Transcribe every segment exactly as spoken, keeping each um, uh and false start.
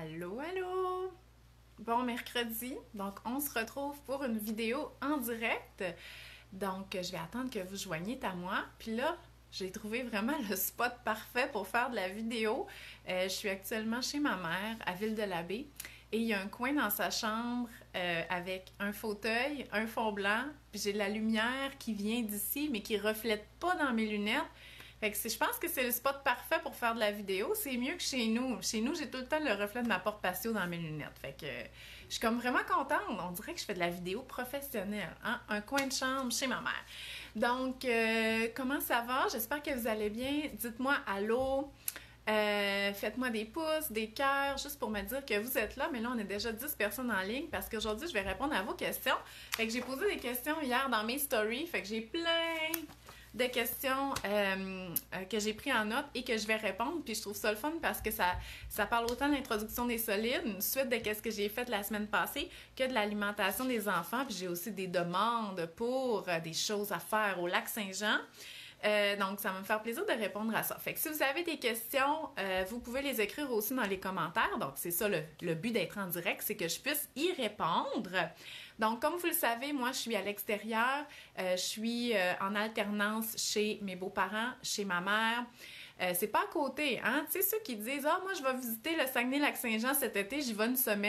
Allô, allô! Bon mercredi, donc on se retrouve pour une vidéo en direct. Donc je vais attendre que vous joigniez à moi. Puis là, j'ai trouvé vraiment le spot parfait pour faire de la vidéo. Euh, je suis actuellement chez ma mère à Ville-de-la-Baie et il y a un coin dans sa chambre euh, avec un fauteuil, un fond blanc, puis j'ai de la lumière qui vient d'ici mais qui reflète pas dans mes lunettes. Fait que je pense que c'est le spot parfait pour faire de la vidéo. C'est mieux que chez nous. Chez nous, j'ai tout le temps le reflet de ma porte patio dans mes lunettes. Fait que je suis comme vraiment contente. On dirait que je fais de la vidéo professionnelle. Hein? Un coin de chambre chez ma mère. Donc, euh, comment ça va? J'espère que vous allez bien. Dites-moi allô. Euh, faites-moi des pouces, des cœurs, juste pour me dire que vous êtes là. Mais là, on est déjà dix personnes en ligne parce qu'aujourd'hui, je vais répondre à vos questions. Fait que j'ai posé des questions hier dans mes stories. Fait que j'ai plein de questions euh, euh, que j'ai pris en note et que je vais répondre. Puis je trouve ça le fun parce que ça, ça parle autant de l'introduction des solides, une suite de ce que j'ai fait la semaine passée, que de l'alimentation des enfants. Puis j'ai aussi des demandes pour euh, des choses à faire au lac Saint-Jean. Euh, donc, ça va me faire plaisir de répondre à ça. Fait que si vous avez des questions, euh, vous pouvez les écrire aussi dans les commentaires. Donc, c'est ça le, le but d'être en direct, c'est que je puisse y répondre. Donc, comme vous le savez, moi, je suis à l'extérieur. Euh, je suis euh, en alternance chez mes beaux-parents, chez ma mère. Euh, c'est pas à côté, hein? Tu sais, ceux qui disent « Ah, moi, je vais visiter le Saguenay-Lac-Saint-Jean cet été, j'y vais une semaine. »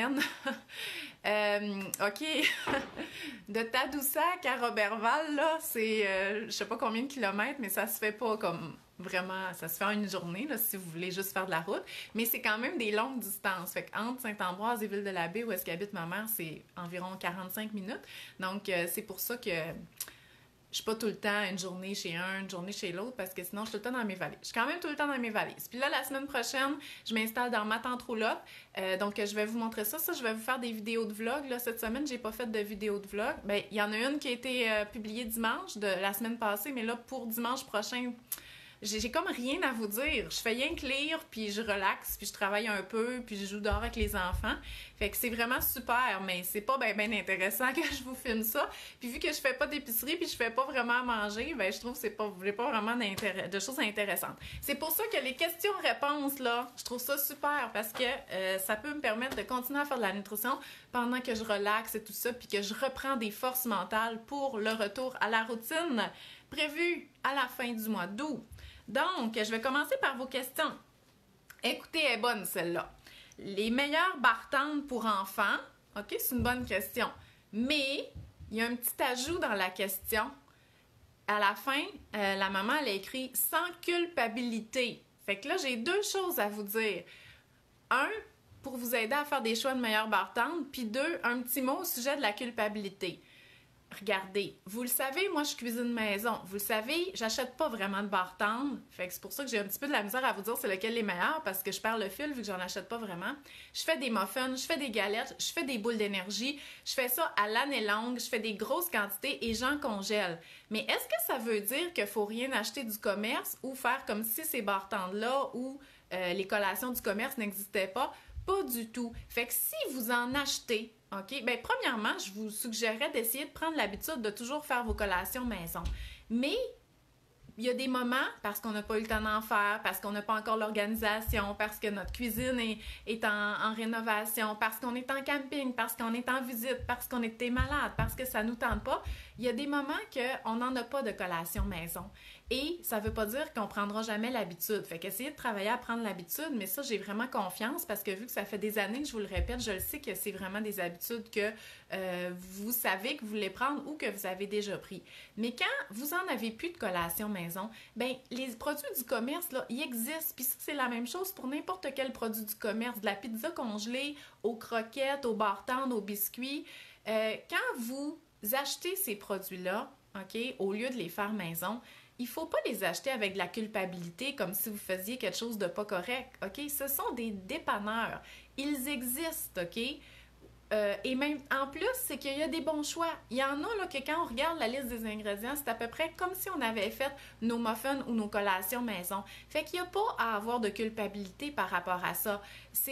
euh, OK. De Tadoussac à Roberval, là, c'est euh, je sais pas combien de kilomètres, mais ça se fait pas comme vraiment, ça se fait en une journée, là, si vous voulez juste faire de la route. Mais c'est quand même des longues distances. Fait qu'entre Saint-Ambroise et Ville-de-la-Baie, où est-ce qu'habite ma mère, c'est environ quarante-cinq minutes. Donc, euh, c'est pour ça que je suis pas tout le temps une journée chez un, une journée chez l'autre, parce que sinon, je suis tout le temps dans mes valises. Je suis quand même tout le temps dans mes valises. Puis là, la semaine prochaine, je m'installe dans ma tente roulotte. Euh, donc, je vais vous montrer ça. Ça, je vais vous faire des vidéos de vlog. Là, cette semaine, j'ai pas fait de vidéo de vlog. Ben, il y en a une qui a été euh, publiée dimanche de la semaine passée, mais là, pour dimanche prochain, j'ai comme rien à vous dire. Je fais rien que lire, puis je relaxe, puis je travaille un peu, puis je joue dehors avec les enfants. Fait que c'est vraiment super, mais c'est pas bien ben intéressant que je vous filme ça. Puis vu que je fais pas d'épicerie, puis je fais pas vraiment à manger, ben je trouve que c'est pas, pas vraiment de choses intéressantes. C'est pour ça que les questions-réponses, là, je trouve ça super, parce que euh, ça peut me permettre de continuer à faire de la nutrition pendant que je relaxe et tout ça, puis que je reprends des forces mentales pour le retour à la routine prévue à la fin du mois d'août. Donc, je vais commencer par vos questions. Écoutez, elle est bonne celle-là. Les meilleures bartendes pour enfants, OK, c'est une bonne question. Mais, il y a un petit ajout dans la question. À la fin, euh, la maman, elle a écrit « sans culpabilité ». Fait que là, j'ai deux choses à vous dire. Un, pour vous aider à faire des choix de meilleures bartendes. Puis deux, un petit mot au sujet de la culpabilité. Regardez, vous le savez, moi je cuisine maison. Vous le savez, j'achète pas vraiment de bar tendre. Fait que c'est pour ça que j'ai un petit peu de la misère à vous dire c'est lequel est meilleur parce que je perds le fil vu que j'en achète pas vraiment. Je fais des muffins, je fais des galettes, je fais des boules d'énergie. Je fais ça à l'année longue, je fais des grosses quantités et j'en congèle. Mais est-ce que ça veut dire qu'il faut rien acheter du commerce ou faire comme si ces bar tendres-là ou euh, les collations du commerce n'existaient pas? Pas du tout. Fait que si vous en achetez, OK? Bien, premièrement, je vous suggérerais d'essayer de prendre l'habitude de toujours faire vos collations maison. Mais il y a des moments, parce qu'on n'a pas eu le temps d'en faire, parce qu'on n'a pas encore l'organisation, parce que notre cuisine est, est en, en rénovation, parce qu'on est en camping, parce qu'on est en visite, parce qu'on était malade, parce que ça ne nous tente pas, il y a des moments qu'on n'en a pas de collation maison. Et ça ne veut pas dire qu'on ne prendra jamais l'habitude. Fait qu'essayez de travailler à prendre l'habitude, mais ça, j'ai vraiment confiance parce que vu que ça fait des années que je vous le répète, je le sais que c'est vraiment des habitudes que euh, vous savez que vous voulez prendre ou que vous avez déjà pris. Mais quand vous n'en avez plus de collation maison, bien, les produits du commerce, là, ils existent. Puis ça, c'est la même chose pour n'importe quel produit du commerce. De la pizza congelée, aux croquettes, aux barres tendres, aux biscuits. Euh, quand vous achetez ces produits-là, OK, au lieu de les faire maison, il ne faut pas les acheter avec de la culpabilité comme si vous faisiez quelque chose de pas correct, OK? Ce sont des dépanneurs. Ils existent, OK? Euh, et même, en plus, c'est qu'il y a des bons choix. Il y en a là, que quand on regarde la liste des ingrédients, c'est à peu près comme si on avait fait nos muffins ou nos collations maison. Fait qu'il n'y a pas à avoir de culpabilité par rapport à ça. C'est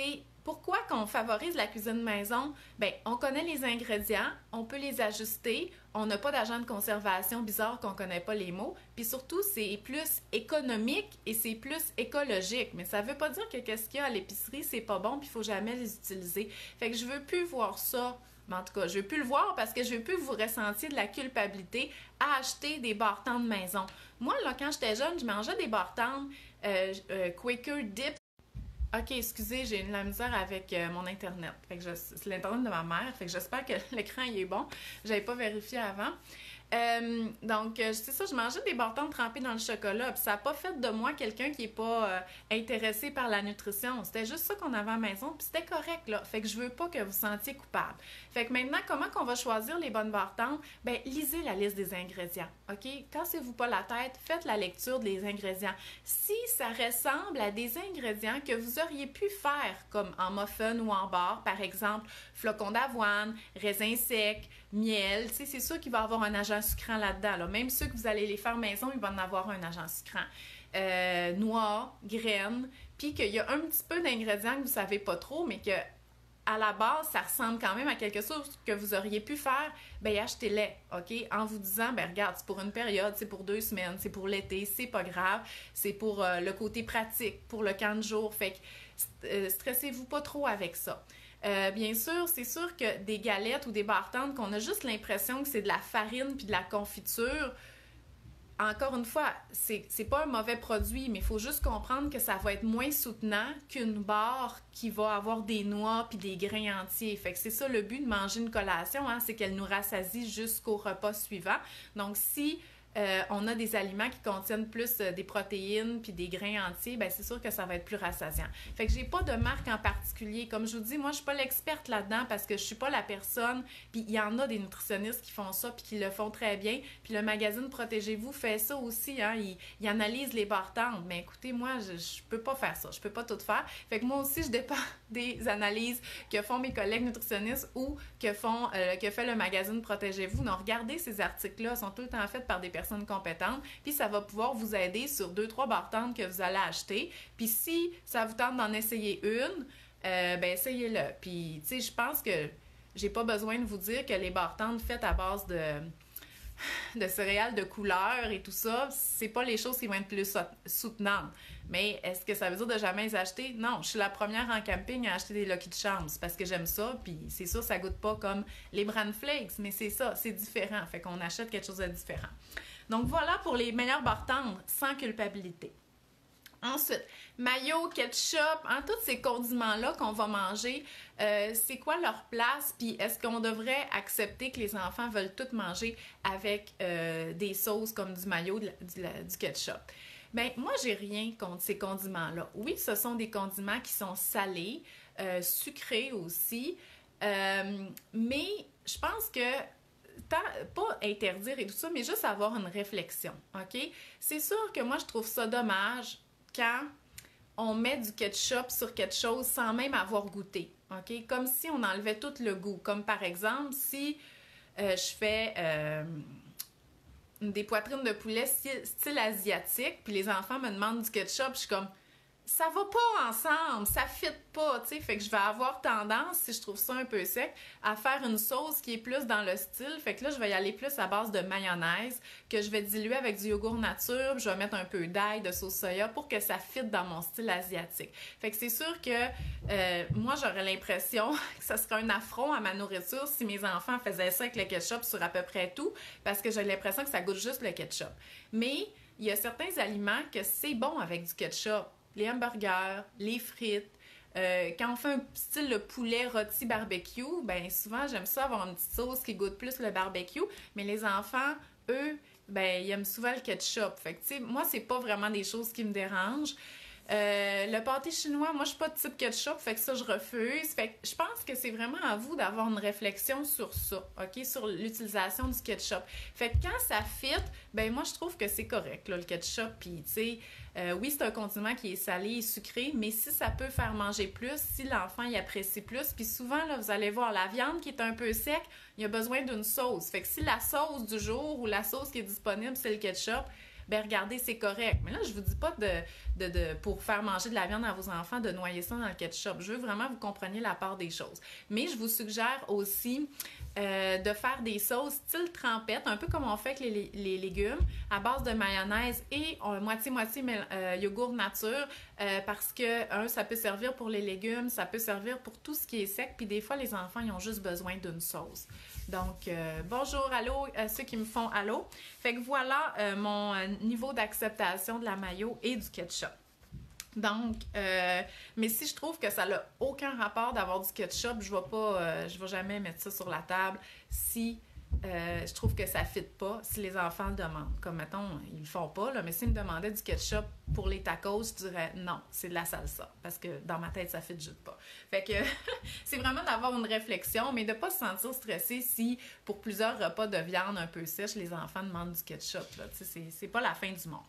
Pourquoi qu'on favorise la cuisine maison? Bien, on connaît les ingrédients, on peut les ajuster, on n'a pas d'agent de conservation bizarre qu'on ne connaît pas les mots, puis surtout, c'est plus économique et c'est plus écologique. Mais ça ne veut pas dire que qu'est-ce qu'il y a à l'épicerie, c'est pas bon, puis il ne faut jamais les utiliser. Fait que je veux plus voir ça. Mais en tout cas, je veux plus le voir parce que je veux plus que vous ressentiez de la culpabilité à acheter des bar-tendres de maison. Moi, là, quand j'étais jeune, je mangeais des bar-tendres euh, euh, Quaker Dip. Ok, excusez, j'ai de la misère avec euh, mon Internet. Fait que je- c'est l'Internet de ma mère. Fait que j'espère que l'écran il est bon. J'avais pas vérifié avant. Euh, donc, euh, c'est ça, je mangeais des bâtons trempés dans le chocolat. Puis ça n'a pas fait de moi quelqu'un qui n'est pas euh, intéressé par la nutrition. C'était juste ça qu'on avait à la maison. Puis c'était correct, là. Fait que je veux pas que vous sentiez coupable. Fait que maintenant, comment qu'on va choisir les bonnes bâtons? Ben, lisez la liste des ingrédients. OK? Cassez-vous pas la tête. Faites la lecture des ingrédients. Si ça ressemble à des ingrédients que vous auriez pu faire, comme en muffin ou en bar, par exemple, flocons d'avoine, raisins secs, miel, tu sais, c'est sûr qu'il va y avoir un agent sucrant là-dedans. Là. Même ceux que vous allez les faire maison, ils vont en avoir un agent sucrant. Euh, noix, graines, puis qu'il y a un petit peu d'ingrédients que vous ne savez pas trop, mais que à la base, ça ressemble quand même à quelque chose que vous auriez pu faire, bien, achetez-les, OK? En vous disant, ben regarde, c'est pour une période, c'est pour deux semaines, c'est pour l'été, c'est pas grave, c'est pour euh, le côté pratique, pour le camp de jour, fait que euh, stressez-vous pas trop avec ça. Euh, bien sûr, c'est sûr que des galettes ou des bar-tendres qu'on a juste l'impression que c'est de la farine puis de la confiture, encore une fois, c'est, c'est pas un mauvais produit, mais il faut juste comprendre que ça va être moins soutenant qu'une barre qui va avoir des noix puis des grains entiers. Fait que c'est ça le but de manger une collation, hein, c'est qu'elle nous rassasie jusqu'au repas suivant. Donc, si euh, on a des aliments qui contiennent plus euh, des protéines puis des grains entiers, bien, c'est sûr que ça va être plus rassasiant. Fait que j'ai pas de marque en particulier. Comme je vous dis, moi, je suis pas l'experte là-dedans parce que je suis pas la personne. Puis il y en a des nutritionnistes qui font ça puis qui le font très bien. Puis le magazine Protégez-vous fait ça aussi. Hein? Il, il analyse les barres-tendres. Mais écoutez, moi, je, je peux pas faire ça. Je peux pas tout faire. Fait que moi aussi, je dépends des analyses que font mes collègues nutritionnistes ou que font euh, que fait le magazine Protégez-vous. Donc, regardez ces articles-là. Ils sont tout le temps faits par des personnes compétentes, puis ça va pouvoir vous aider sur deux, trois barres-tendres que vous allez acheter. Puis si ça vous tente d'en essayer une, euh, ben essayez-le. Puis, tu sais, je pense que j'ai pas besoin de vous dire que les barres-tendres faites à base de, de céréales de couleur et tout ça, c'est pas les choses qui vont être plus soutenantes. Mais est-ce que ça veut dire de jamais les acheter? Non, je suis la première en camping à acheter des Lucky Charms parce que j'aime ça, puis c'est sûr, ça goûte pas comme les Bran Flakes, mais c'est ça, c'est différent. Fait qu'on achète quelque chose de différent. Donc voilà pour les meilleurs barres-tendres sans culpabilité. Ensuite, mayo, ketchup, hein, tous ces condiments-là qu'on va manger, euh, c'est quoi leur place? Puis est-ce qu'on devrait accepter que les enfants veulent tout manger avec euh, des sauces comme du mayo, du, du ketchup? Bien, moi, j'ai rien contre ces condiments-là. Oui, ce sont des condiments qui sont salés, euh, sucrés aussi, euh, mais je pense que pas interdire et tout ça, mais juste avoir une réflexion, OK? C'est sûr que moi, je trouve ça dommage quand on met du ketchup sur quelque chose sans même avoir goûté, OK? Comme si on enlevait tout le goût. Comme par exemple, si euh, je fais euh, des poitrines de poulet style, style asiatique, puis les enfants me demandent du ketchup, je suis comme... ça va pas ensemble, ça fit pas, tu sais, fait que je vais avoir tendance, si je trouve ça un peu sec, à faire une sauce qui est plus dans le style, fait que là, je vais y aller plus à base de mayonnaise, que je vais diluer avec du yogourt nature, je vais mettre un peu d'ail, de sauce soya, pour que ça fitte dans mon style asiatique. Fait que c'est sûr que euh, moi, j'aurais l'impression que ça serait un affront à ma nourriture si mes enfants faisaient ça avec le ketchup sur à peu près tout, parce que j'ai l'impression que ça goûte juste le ketchup. Mais il y a certains aliments que c'est bon avec du ketchup. Les hamburgers, les frites. Euh, quand on fait un style de poulet rôti barbecue, ben souvent j'aime ça avoir une petite sauce qui goûte plus le barbecue, mais les enfants, eux, ben ils aiment souvent le ketchup. Fait que tu sais, moi c'est pas vraiment des choses qui me dérangent. Euh, le pâté chinois, moi je suis pas de type ketchup, fait que ça je refuse. Fait que je pense que c'est vraiment à vous d'avoir une réflexion sur ça, ok, sur l'utilisation du ketchup. Fait que quand ça fit, ben moi je trouve que c'est correct là, le ketchup. Puis tu sais, euh, oui c'est un condiment qui est salé et sucré, mais si ça peut faire manger plus, si l'enfant y apprécie plus, puis souvent là vous allez voir la viande qui est un peu sec, il y a besoin d'une sauce. Fait que si la sauce du jour ou la sauce qui est disponible c'est le ketchup, ben regardez, c'est correct. Mais là, je vous dis pas de, de, de pour faire manger de la viande à vos enfants, de noyer ça dans le ketchup. Je veux vraiment que vous compreniez la part des choses. Mais je vous suggère aussi euh, de faire des sauces style trempette, un peu comme on fait avec les, les légumes, à base de mayonnaise et euh, moitié-moitié euh, yogourt nature, euh, parce que, un, ça peut servir pour les légumes, ça peut servir pour tout ce qui est sec, puis des fois, les enfants, ils ont juste besoin d'une sauce. Donc, euh, bonjour, allô, à ceux qui me font allô. Fait que voilà euh, mon niveau d'acceptation de la mayo et du ketchup. Donc, euh, mais si je trouve que ça n'a aucun rapport d'avoir du ketchup, je ne vais pas, euh, je vais jamais mettre ça sur la table si euh, je trouve que ça ne fit pas, si les enfants le demandent. Comme, mettons, ils le font pas, là, mais s'ils me demandaient du ketchup pour les tacos, je dirais non, c'est de la salsa, parce que dans ma tête, ça ne fit juste pas. Fait que c'est vraiment d'avoir une réflexion, mais de ne pas se sentir stressé si, pour plusieurs repas de viande un peu sèche, les enfants demandent du ketchup. C'est, c'est pas la fin du monde.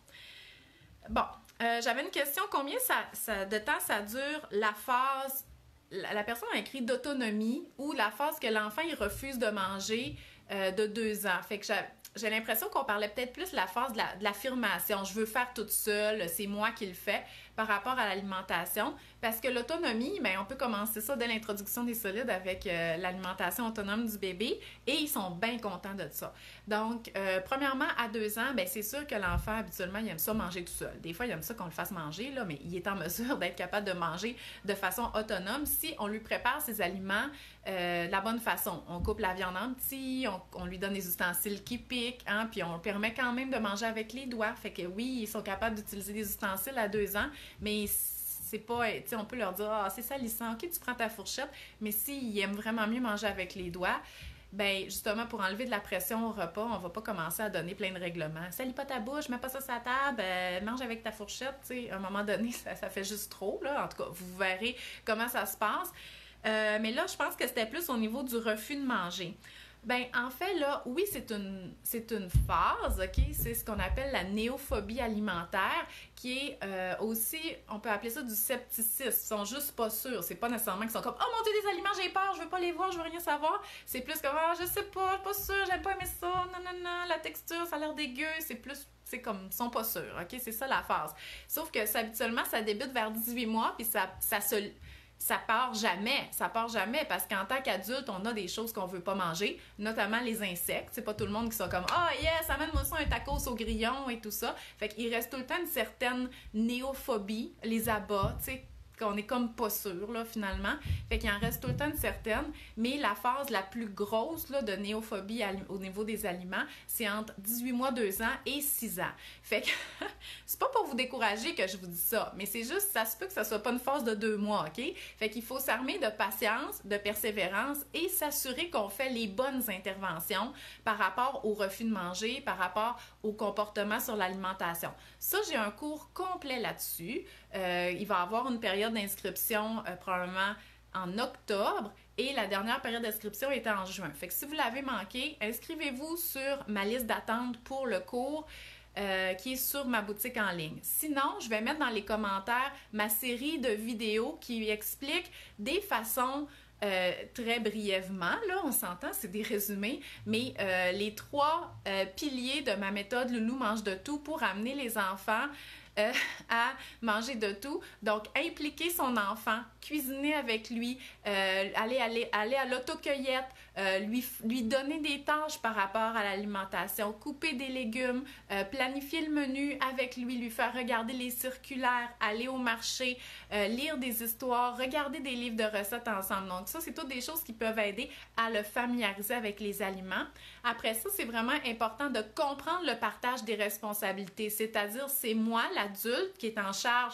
Bon, euh, j'avais une question. Combien ça, ça, de temps ça dure la phase, la, la personne a écrit d'autonomie ou la phase que l'enfant il refuse de manger euh, de deux ans? Fait que j'ai, j'ai l'impression qu'on parlait peut-être plus de la phase de, la, de l'affirmation. Je veux faire toute seule, c'est moi qui le fais par rapport à l'alimentation. Parce que l'autonomie, bien, on peut commencer ça dès l'introduction des solides avec euh, l'alimentation autonome du bébé et ils sont bien contents de ça. Donc, euh, premièrement, à deux ans, bien, c'est sûr que l'enfant, habituellement, il aime ça manger tout seul. Des fois, il aime ça qu'on le fasse manger, là, mais il est en mesure d'être capable de manger de façon autonome si on lui prépare ses aliments euh, de la bonne façon. On coupe la viande en petits, on, on lui donne des ustensiles qui piquent, hein, puis on le permet quand même de manger avec les doigts. Fait que oui, ils sont capables d'utiliser des ustensiles à deux ans, mais c'est pas, tu sais, on peut leur dire, ah, c'est salissant, ok, tu prends ta fourchette, mais s'ils aiment vraiment mieux manger avec les doigts, ben justement, pour enlever de la pression au repas, on va pas commencer à donner plein de règlements. Salis pas ta bouche, mets pas ça sur la table, euh, mange avec ta fourchette, tu sais, à un moment donné, ça, ça fait juste trop, là. En tout cas, vous verrez comment ça se passe. Euh, mais là, je pense que c'était plus au niveau du refus de manger. Ben, en fait, là, oui, c'est une, c'est une phase, OK? C'est ce qu'on appelle la néophobie alimentaire, qui est euh, aussi, on peut appeler ça du scepticisme. Ils sont juste pas sûrs. C'est pas nécessairement qu'ils sont comme, oh mon Dieu, des aliments, j'ai peur, je veux pas les voir, je veux rien savoir. C'est plus comme, ah, je sais pas, je suis pas sûre, j'aime pas aimer ça, non, non, non, la texture, ça a l'air dégueu. C'est plus, c'est comme, ils sont pas sûrs, OK? C'est ça la phase. Sauf que ça, habituellement, ça débute vers dix-huit mois, puis ça, ça se... ça part jamais, ça part jamais parce qu'en tant qu'adulte, on a des choses qu'on veut pas manger, notamment les insectes. C'est pas tout le monde qui sont comme « Ah, oh, yes, amène-moi ça un tacos au grillon et tout ça ». Fait qu'il reste tout le temps une certaine néophobie, les abats, tu sais, qu'on est comme pas sûr, là, finalement. Fait qu'il en reste tout le temps une certaine, mais la phase la plus grosse, là, de néophobie au niveau des aliments, c'est entre dix-huit mois, deux ans et six ans. Fait que c'est pas pour vous décourager que je vous dis ça, mais c'est juste, ça se peut que ça soit pas une phase de deux mois, OK? Fait qu'il faut s'armer de patience, de persévérance et s'assurer qu'on fait les bonnes interventions par rapport au refus de manger, par rapport au comportement sur l'alimentation. Ça, j'ai un cours complet là-dessus. Euh, il va y avoir une période d'inscription euh, probablement en octobre et la dernière période d'inscription était en juin. Fait que si vous l'avez manqué, inscrivez-vous sur ma liste d'attente pour le cours euh, qui est sur ma boutique en ligne. Sinon, je vais mettre dans les commentaires ma série de vidéos qui expliquent des façons Euh, très brièvement, là, on s'entend, c'est des résumés, mais euh, les trois euh, piliers de ma méthode Loulou mange de tout pour amener les enfants euh, à manger de tout. Donc, impliquer son enfant, cuisiner avec lui, euh, aller, aller, aller à l'autocueillette, euh, lui, lui donner des tâches par rapport à l'alimentation, couper des légumes, euh, planifier le menu avec lui, lui faire regarder les circulaires, aller au marché, euh, lire des histoires, regarder des livres de recettes ensemble. Donc, ça, c'est toutes des choses qui peuvent aider à le familiariser avec les aliments. Après ça, c'est vraiment important de comprendre le partage des responsabilités, c'est-à-dire c'est moi, l'adulte, qui est en charge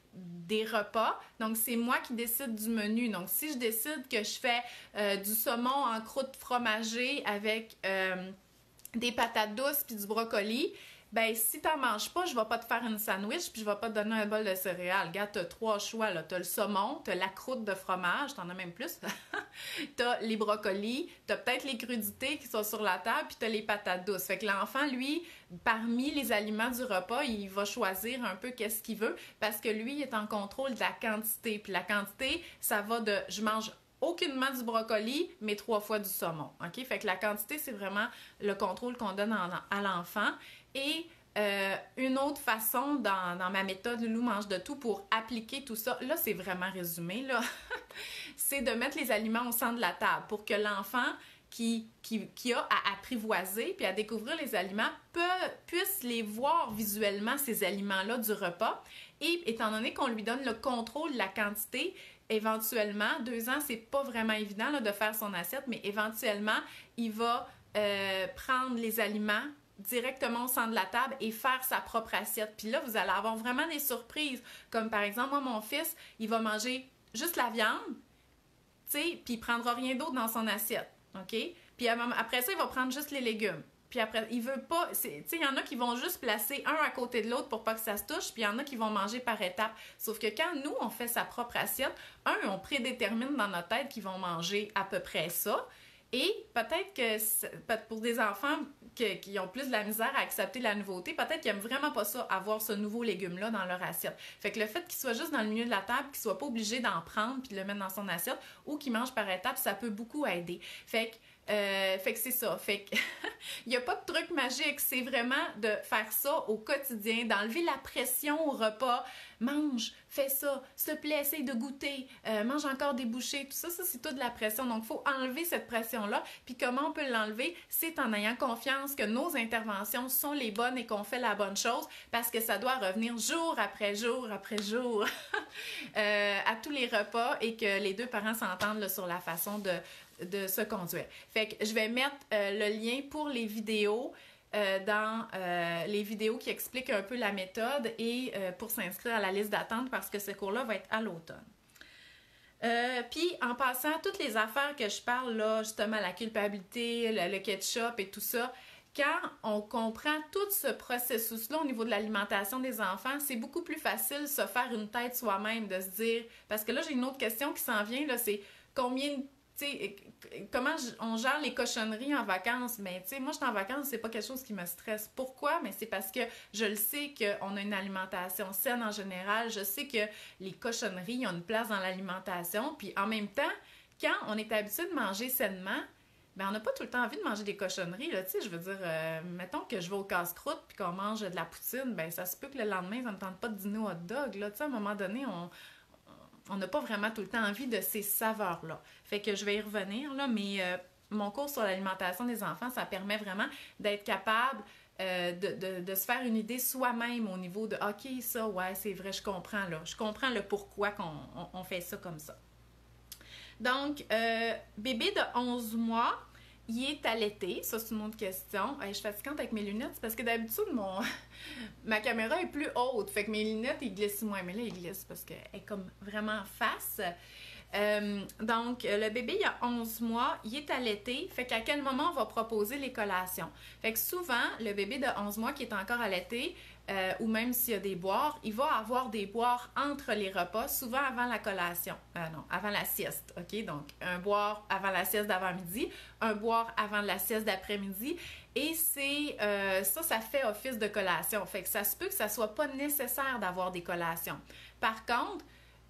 des repas. Donc, c'est moi qui décide du menu. Donc, si je décide que je fais euh, du saumon en croûte fromagée avec euh, des patates douces puis du brocoli, ben si t'en manges pas, je vais pas te faire une sandwich puis je vais pas te donner un bol de céréales. Regarde, t'as trois choix, là. T'as le saumon, t'as la croûte de fromage, t'en as même plus. T'as les brocolis, t'as peut-être les crudités qui sont sur la table puis t'as les patates douces. Fait que l'enfant, lui, parmi les aliments du repas, il va choisir un peu qu'est-ce qu'il veut parce que lui, il est en contrôle de la quantité. Puis la quantité, ça va de « je mange aucunement du brocoli, mais trois fois du saumon ». OK? Fait que la quantité, c'est vraiment le contrôle qu'on donne en, à l'enfant. Et Euh, une autre façon dans, dans ma méthode Loulou mange de tout pour appliquer tout ça, là c'est vraiment résumé, là, c'est de mettre les aliments au centre de la table pour que l'enfant qui, qui, qui a à apprivoiser puis à découvrir les aliments peut, puisse les voir visuellement, ces aliments-là du repas. Et étant donné qu'on lui donne le contrôle de la quantité, éventuellement, deux ans, c'est pas vraiment évident là, de faire son assiette, mais éventuellement, il va euh, prendre les aliments directement au centre de la table et faire sa propre assiette. Puis là, vous allez avoir vraiment des surprises. Comme par exemple, moi, mon fils, il va manger juste la viande, tu sais, puis il prendra rien d'autre dans son assiette, OK? Puis après ça, il va prendre juste les légumes. Puis après, il veut pas... Tu sais, il y en a qui vont juste placer un à côté de l'autre pour pas que ça se touche, puis il y en a qui vont manger par étapes. Sauf que quand nous, on fait sa propre assiette, un, on prédétermine dans notre tête qu'ils vont manger à peu près ça. Et peut-être que pour des enfants que, qui ont plus de la misère à accepter la nouveauté, peut-être qu'ils n'aiment vraiment pas ça, avoir ce nouveau légume-là dans leur assiette. Fait que le fait qu'il soit juste dans le milieu de la table, qu'il soit pas obligé d'en prendre puis de le mettre dans son assiette, ou qu'il mange par étapes, ça peut beaucoup aider. Fait que Euh, fait que c'est ça. Fait que il n'y a pas de truc magique. C'est vraiment de faire ça au quotidien, d'enlever la pression au repas. Mange, fais ça, s'il te plaît, essaye de goûter, euh, mange encore des bouchées. Tout ça, ça c'est tout de la pression. Donc, il faut enlever cette pression-là. Puis comment on peut l'enlever? C'est en ayant confiance que nos interventions sont les bonnes et qu'on fait la bonne chose parce que ça doit revenir jour après jour après jour euh, à tous les repas et que les deux parents s'entendent là, sur la façon de de se conduire. Fait que je vais mettre euh, le lien pour les vidéos euh, dans euh, les vidéos qui expliquent un peu la méthode et euh, pour s'inscrire à la liste d'attente parce que ce cours-là va être à l'automne. Euh, Puis en passant, toutes les affaires que je parle là, justement la culpabilité, le, le ketchup et tout ça, quand on comprend tout ce processus-là au niveau de l'alimentation des enfants, c'est beaucoup plus facile de se faire une tête soi-même, de se dire... Parce que là, j'ai une autre question qui s'en vient, là, c'est combien... T'sais, comment on gère les cochonneries en vacances? Mais tu sais, moi, je suis en vacances, c'est pas quelque chose qui me stresse. Pourquoi? Mais c'est parce que je le sais qu'on a une alimentation saine en général. Je sais que les cochonneries ont une place dans l'alimentation. Puis en même temps, quand on est habitué de manger sainement, ben on n'a pas tout le temps envie de manger des cochonneries, là, tu sais, je veux dire, euh, mettons que je vais au casse-croûte puis qu'on mange de la poutine, ben ça se peut que le lendemain, ça me tente pas de dîner au hot dog, là, tu sais, à un moment donné, on... on n'a pas vraiment tout le temps envie de ces saveurs-là. Fait que je vais y revenir, là, mais euh, mon cours sur l'alimentation des enfants, ça permet vraiment d'être capable euh, de, de, de se faire une idée soi-même au niveau de « OK, ça, ouais, c'est vrai, je comprends, là. Je comprends le pourquoi qu'on on, on fait ça comme ça. » Donc, euh, bébé de onze mois, il est allaité. Ça, c'est une autre question. Hey, je suis fatigante avec mes lunettes parce que d'habitude, mon... ma caméra est plus haute. Fait que mes lunettes, ils glissent moins. Mais là, ils glissent parce qu'elle est comme vraiment en face. Euh, donc, le bébé, il a onze mois, il est allaité. Fait qu'à quel moment on va proposer les collations? Fait que souvent, le bébé de onze mois qui est encore allaité, euh, ou même s'il y a des boires, il va avoir des boires entre les repas, souvent avant la collation. Euh, non, avant la sieste, OK? Donc, un boire avant la sieste d'avant-midi, un boire avant la sieste d'après-midi. Et c'est euh, ça, ça fait office de collation. Fait que ça se peut que ça soit pas nécessaire d'avoir des collations. Par contre,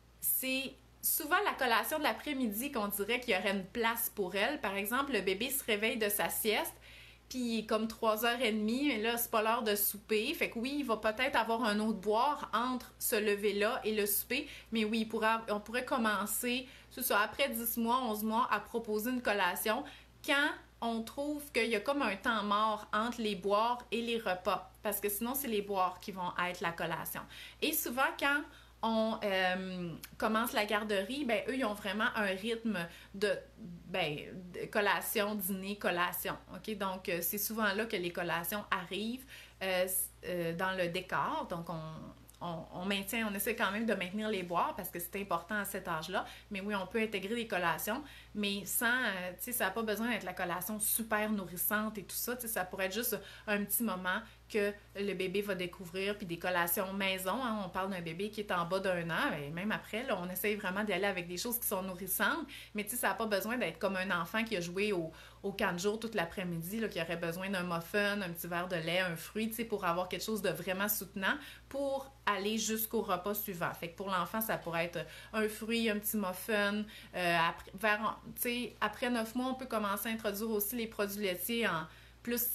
c'est souvent la collation de l'après-midi qu'on dirait qu'il y aurait une place pour elle. Par exemple, le bébé se réveille de sa sieste, puis il est comme trois heures trente, mais là, c'est pas l'heure de souper. Fait que oui, il va peut-être avoir un autre boire entre ce lever-là et le souper, mais oui, il pourrait, on pourrait commencer, c'est ça, après dix mois, onze mois, à proposer une collation quand on trouve qu'il y a comme un temps mort entre les boires et les repas, parce que sinon, c'est les boires qui vont être la collation. Et souvent, quand on euh, commence la garderie, ben eux, ils ont vraiment un rythme de, ben, de collation, dîner, collation. OK? Donc, euh, c'est souvent là que les collations arrivent euh, euh, dans le décor. Donc, on, on, on maintient, on essaie quand même de maintenir les boires parce que c'est important à cet âge-là. Mais oui, on peut intégrer des collations, mais sans, euh, tu sais, ça n'a pas besoin d'être la collation super nourrissante et tout ça. Tu sais, ça pourrait être juste un petit moment que le bébé va découvrir, puis des collations maison. Hein, on parle d'un bébé qui est en bas d'un an, et même après, là, on essaye vraiment d'y aller avec des choses qui sont nourrissantes, mais tu sais, ça n'a pas besoin d'être comme un enfant qui a joué au, au camp de jour toute l'après-midi, là, qui aurait besoin d'un muffin, un petit verre de lait, un fruit, tu sais, pour avoir quelque chose de vraiment soutenant pour aller jusqu'au repas suivant. Fait que pour l'enfant, ça pourrait être un fruit, un petit muffin. Euh, après, vers, tu sais, après neuf mois, on peut commencer à introduire aussi les produits laitiers en plus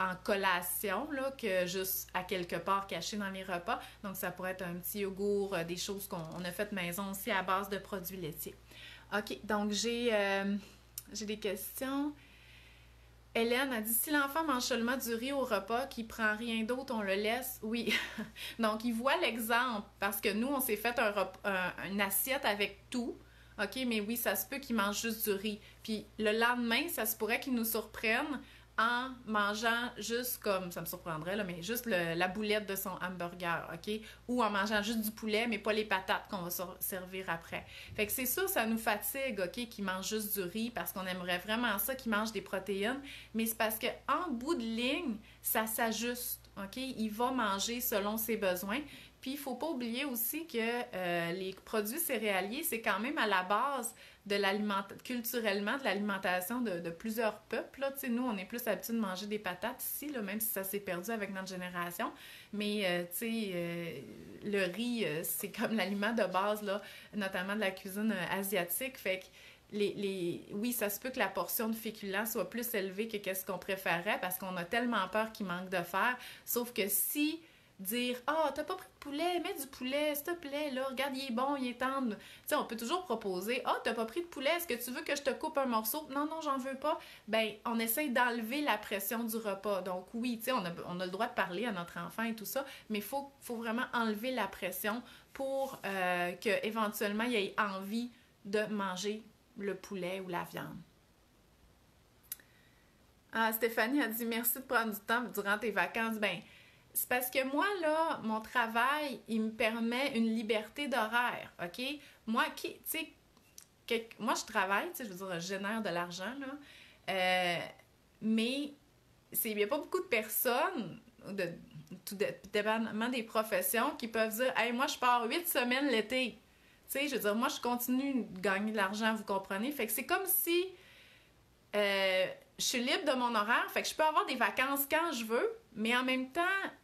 en collation là, que juste à quelque part caché dans les repas. Donc, ça pourrait être un petit yogourt, euh, des choses qu'on a faites maison aussi à base de produits laitiers. OK, donc j'ai euh, j'ai des questions. Hélène a dit, si l'enfant mange seulement du riz au repas, qu'il prend rien d'autre, on le laisse? Oui. Donc, il voit l'exemple, parce que nous, on s'est fait un repas, un, une assiette avec tout. OK, mais oui, ça se peut qu'il mange juste du riz. Puis le lendemain, ça se pourrait qu'il nous surprenne en mangeant juste comme, ça me surprendrait, là, mais juste le, la boulette de son hamburger, OK? Ou en mangeant juste du poulet, mais pas les patates qu'on va servir après. Fait que c'est sûr, ça nous fatigue, OK, qu'il mange juste du riz, parce qu'on aimerait vraiment ça, qu'il mange des protéines, mais c'est parce qu'en bout de ligne, ça s'ajuste, OK? Il va manger selon ses besoins. Puis, il ne faut pas oublier aussi que euh, les produits céréaliers, c'est quand même à la base de l'alimentation, culturellement, de l'alimentation de, de plusieurs peuples. Là. Nous, on est plus habitués de manger des patates ici, là, même si ça s'est perdu avec notre génération. Mais, euh, tu sais, euh, le riz, euh, c'est comme l'aliment de base, là, notamment de la cuisine euh, asiatique. Fait que Les, les... oui, ça se peut que la portion de féculents soit plus élevée que qu'est-ce qu'on préférerait parce qu'on a tellement peur qu'il manque de fer. Sauf que si dire « Ah, oh, t'as pas pris de poulet, mets du poulet, s'il te plaît, là, regarde, il est bon, il est tendre. » Tu sais, on peut toujours proposer « Ah, oh, t'as pas pris de poulet, est-ce que tu veux que je te coupe un morceau? » Non, non, j'en veux pas. Ben, on essaye d'enlever la pression du repas. Donc oui, tu sais, on a, on a le droit de parler à notre enfant et tout ça, mais il faut, faut vraiment enlever la pression pour euh, qu'éventuellement, il ait envie de manger le poulet ou la viande. Ah, Stéphanie a dit « Merci de prendre du temps durant tes vacances. » Ben, c'est parce que moi, là, mon travail, il me permet une liberté d'horaire, OK? Moi, qui, tu sais, que, moi, je travaille, tu sais, je veux dire, je génère de l'argent, là, euh, mais il n'y a pas beaucoup de personnes, de, tout dépendamment des professions, qui peuvent dire « Hey, moi, je pars huit semaines l'été. » Tu sais, je veux dire, moi, je continue de gagner de l'argent, vous comprenez? Fait que c'est comme si euh, je suis libre de mon horaire, fait que je peux avoir des vacances quand je veux, mais en même temps,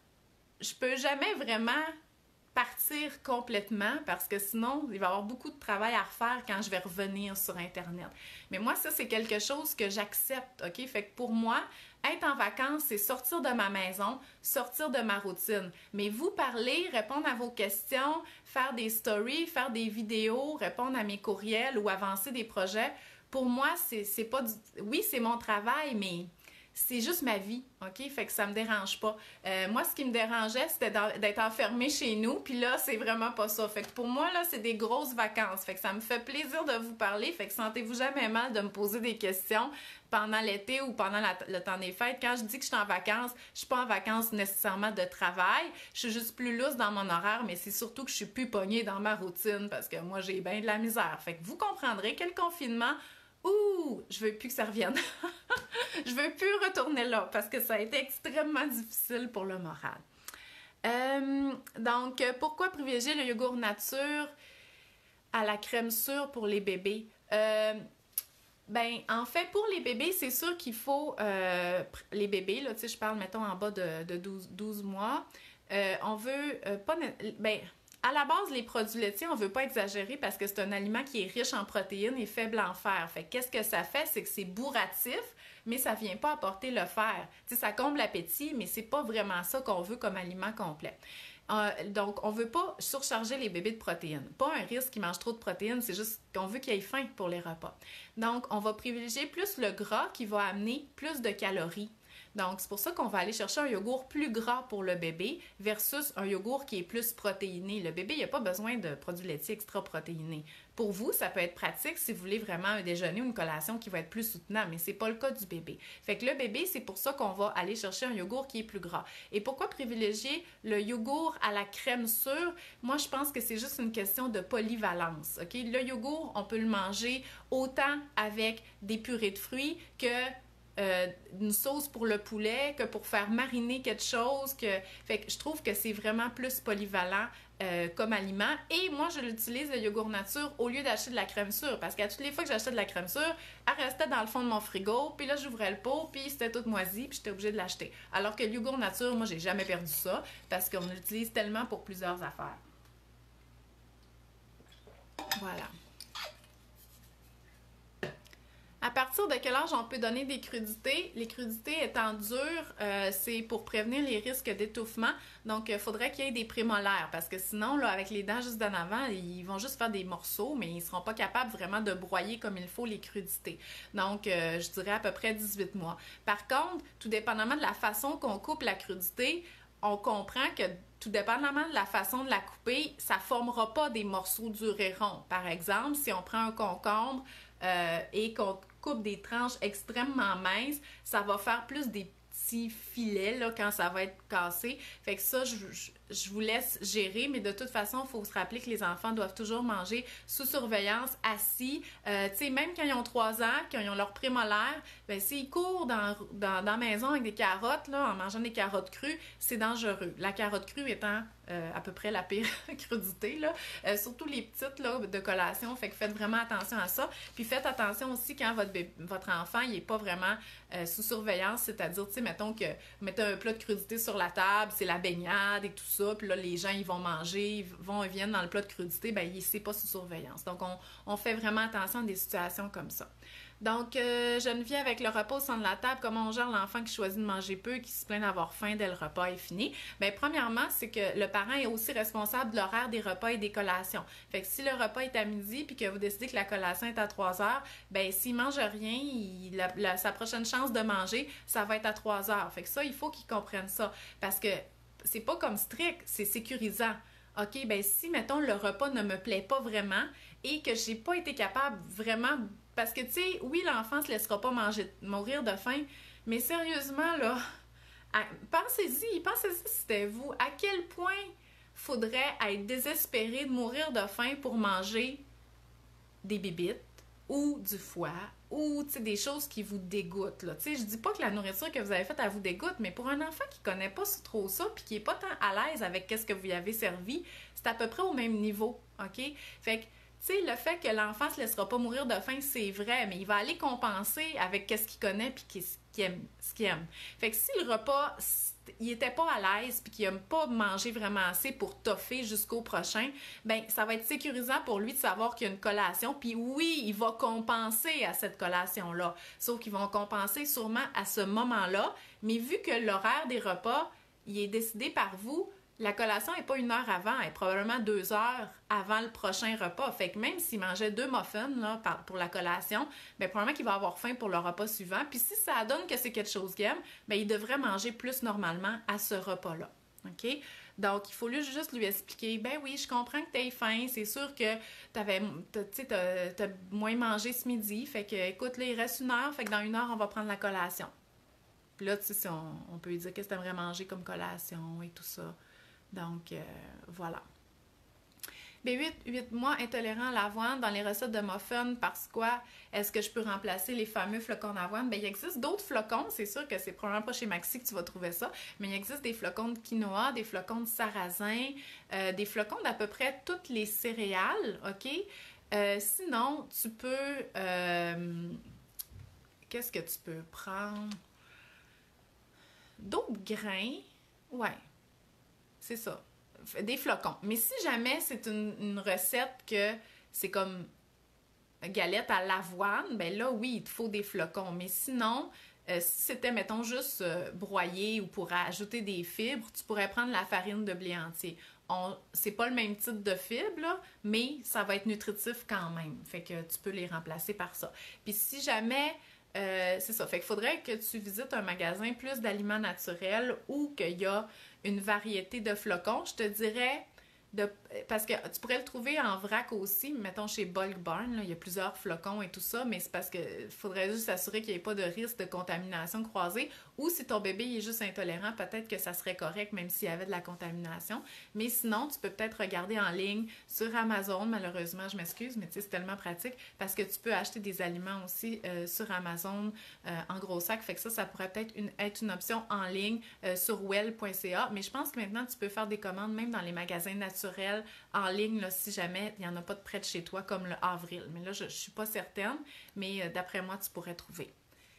je peux jamais vraiment partir complètement parce que sinon, il va y avoir beaucoup de travail à refaire quand je vais revenir sur Internet. Mais moi, ça, c'est quelque chose que j'accepte, OK? Fait que pour moi, être en vacances, c'est sortir de ma maison, sortir de ma routine. Mais vous parler, répondre à vos questions, faire des stories, faire des vidéos, répondre à mes courriels ou avancer des projets, pour moi, c'est, c'est pas du... Oui, c'est mon travail, mais c'est juste ma vie, OK? Fait que ça me dérange pas. Euh, moi, ce qui me dérangeait, c'était d'être enfermée chez nous, puis là, c'est vraiment pas ça. Fait que pour moi, là, c'est des grosses vacances. Fait que ça me fait plaisir de vous parler. Fait que sentez-vous jamais mal de me poser des questions pendant l'été ou pendant la, le temps des fêtes. Quand je dis que je suis en vacances, je suis pas en vacances nécessairement de travail. Je suis juste plus lousse dans mon horaire, mais c'est surtout que je suis plus pognée dans ma routine parce que moi, j'ai bien de la misère. Fait que vous comprendrez que le confinement... Ouh, je veux plus que ça revienne. Je veux plus retourner là parce que ça a été extrêmement difficile pour le moral. Euh, donc, pourquoi privilégier le yogourt nature à la crème sûre pour les bébés? Euh, ben, en fait, pour les bébés, c'est sûr qu'il faut... Euh, les bébés, là, tu sais, je parle, mettons, en bas de, de douze, douze mois. Euh, on veut euh, pas... Ben, à la base, les produits laitiers, on ne veut pas exagérer parce que c'est un aliment qui est riche en protéines et faible en fer. Fait qu'est-ce que ça fait? C'est que c'est bourratif, mais ça ne vient pas apporter le fer. Tu sais, ça comble l'appétit, mais c'est pas vraiment ça qu'on veut comme aliment complet. Euh, donc, on ne veut pas surcharger les bébés de protéines. Pas un risque qu'ils mangent trop de protéines, c'est juste qu'on veut qu'ils aient faim pour les repas. Donc, on va privilégier plus le gras qui va amener plus de calories. Donc, c'est pour ça qu'on va aller chercher un yogourt plus gras pour le bébé versus un yogourt qui est plus protéiné. Le bébé, il n'a pas besoin de produits laitiers extra protéinés. Pour vous, ça peut être pratique si vous voulez vraiment un déjeuner ou une collation qui va être plus soutenable, mais ce n'est pas le cas du bébé. Fait que le bébé, c'est pour ça qu'on va aller chercher un yogourt qui est plus gras. Et pourquoi privilégier le yogourt à la crème sûre? Moi, je pense que c'est juste une question de polyvalence. OK? Le yogourt, on peut le manger autant avec des purées de fruits que Euh, une sauce pour le poulet, que pour faire mariner quelque chose. Que... Fait que je trouve que c'est vraiment plus polyvalent euh, comme aliment. Et moi, je l'utilise, le yogourt nature, au lieu d'acheter de la crème sûre. Parce qu'à toutes les fois que j'achetais de la crème sûre, elle restait dans le fond de mon frigo. Puis là, j'ouvrais le pot, puis c'était toute moisi, puis j'étais obligée de l'acheter. Alors que le yogourt nature, moi, j'ai jamais perdu ça. Parce qu'on l'utilise tellement pour plusieurs affaires. Voilà. À partir de quel âge on peut donner des crudités? Les crudités étant dures, euh, c'est pour prévenir les risques d'étouffement. Donc, il faudrait qu'il y ait des prémolaires parce que sinon, là, avec les dents juste d'en avant, ils vont juste faire des morceaux, mais ils ne seront pas capables vraiment de broyer comme il faut les crudités. Donc, euh, je dirais à peu près dix-huit mois. Par contre, tout dépendamment de la façon qu'on coupe la crudité, on comprend que tout dépendamment de la façon de la couper, ça ne formera pas des morceaux durs et ronds. Par exemple, si on prend un concombre euh, et qu'on coupe des tranches extrêmement minces, ça va faire plus des petits filets là, quand ça va être cassé. Fait que ça, je, je, je vous laisse gérer, mais de toute façon, il faut se rappeler que les enfants doivent toujours manger sous surveillance, assis. Euh, tu sais, même quand ils ont trois ans, quand ils ont leur prémolaire, ben s'ils courent dans, dans, dans la maison avec des carottes, là, en mangeant des carottes crues, c'est dangereux. La carotte crue étant euh, à peu près la pire crudité, là. Euh, surtout les petites là, de collation, fait que faites vraiment attention à ça. Puis faites attention aussi quand votre, bébé, votre enfant il n'est pas vraiment euh, sous surveillance, c'est-à-dire, tu sais, mettons que vous mettez un plat de crudité sur la table, c'est la baignade et tout ça, puis là, les gens, ils vont manger, ils vont et viennent dans le plat de crudité, ben il c'est pas sous surveillance. Donc, on, on fait vraiment attention à des situations comme ça. Donc, euh, Geneviève, avec le repas au centre de la table, comment on gère l'enfant qui choisit de manger peu, qui se plaint d'avoir faim dès le repas est fini? Bien, premièrement, c'est que le parent est aussi responsable de l'horaire des repas et des collations. Fait que si le repas est à midi puis que vous décidez que la collation est à trois heures, bien, s'il mange rien, il, la, la, sa prochaine chance de manger, ça va être à trois heures. Fait que ça, il faut qu'il comprenne ça. Parce que c'est pas comme strict, c'est sécurisant. OK, bien, si, mettons, le repas ne me plaît pas vraiment et que j'ai pas été capable vraiment... Parce que, tu sais, oui, l'enfant ne se laissera pas manger, mourir de faim, mais sérieusement, là, pensez-y, pensez-y si c'était vous. À quel point faudrait être désespéré de mourir de faim pour manger des bébites ou du foie ou, tu sais, des choses qui vous dégoûtent, là. Tu sais, je dis pas que la nourriture que vous avez faite, elle vous dégoûte, mais pour un enfant qui connaît pas trop ça puis qui est pas tant à l'aise avec qu'est-ce que vous lui avez servi, c'est à peu près au même niveau, OK? Fait que tu sais, le fait que l'enfant se laissera pas mourir de faim, c'est vrai, mais il va aller compenser avec qu'est-ce qu'il connaît puis qu'est-ce qu'il aime, ce qu'il aime. Fait que si le repas, il était pas à l'aise puis qu'il aime pas manger vraiment assez pour toffer jusqu'au prochain, ben ça va être sécurisant pour lui de savoir qu'il y a une collation. Puis oui, il va compenser à cette collation-là. Sauf qu'ils vont compenser sûrement à ce moment-là. Mais vu que l'horaire des repas, il est décidé par vous, la collation n'est pas une heure avant, elle est probablement deux heures avant le prochain repas. Fait que même s'il mangeait deux muffins là, pour la collation, bien, probablement qu'il va avoir faim pour le repas suivant. Puis si ça donne que c'est quelque chose qu'il aime, bien, il devrait manger plus normalement à ce repas-là. OK? Donc, il faut juste lui expliquer, ben oui, je comprends que tu aies faim, c'est sûr que tu as moins mangé ce midi, fait que, écoute, là, il reste une heure, fait que dans une heure, on va prendre la collation. Puis là, tu sais, on, on peut lui dire qu'est-ce que tu aimerais manger comme collation et tout ça. Donc, euh, voilà. B huit, huit mois, intolérant à l'avoine dans les recettes de muffins, parce quoi est-ce que je peux remplacer les fameux flocons d'avoine? Bien, il existe d'autres flocons, c'est sûr que c'est probablement pas chez Maxi que tu vas trouver ça, mais il existe des flocons de quinoa, des flocons de sarrasin, euh, des flocons d'à peu près toutes les céréales, OK? Euh, sinon, tu peux... Euh, qu'est-ce que tu peux prendre? D'autres grains? Ouais. C'est ça. Des flocons. Mais si jamais c'est une, une recette que c'est comme galette à l'avoine, ben là, oui, il te faut des flocons. Mais sinon, euh, si c'était, mettons, juste euh, broyé ou pour ajouter des fibres, tu pourrais prendre la farine de blé entier. On, c'est pas le même type de fibres, là, mais ça va être nutritif quand même. Fait que tu peux les remplacer par ça. Puis si jamais... Euh, c'est ça. Fait qu'il faudrait que tu visites un magasin plus d'aliments naturels ou qu'il y a une variété de flocons. Je te dirais, de, parce que tu pourrais le trouver en vrac aussi, mettons chez Bulk Barn, là, il y a plusieurs flocons et tout ça, mais c'est parce qu'il faudrait juste s'assurer qu'il n'y ait pas de risque de contamination croisée. Ou si ton bébé est juste intolérant, peut-être que ça serait correct même s'il y avait de la contamination. Mais sinon, tu peux peut-être regarder en ligne sur Amazon, malheureusement, je m'excuse, mais tu sais, c'est tellement pratique parce que tu peux acheter des aliments aussi euh, sur Amazon euh, en gros sac. Fait que ça, ça pourrait peut-être une, être une option en ligne euh, sur well point c a. Mais je pense que maintenant, tu peux faire des commandes même dans les magasins naturels en ligne, là, si jamais il n'y en a pas de près de chez toi, comme le Avril. Mais là, je ne suis pas certaine, mais euh, d'après moi, tu pourrais trouver.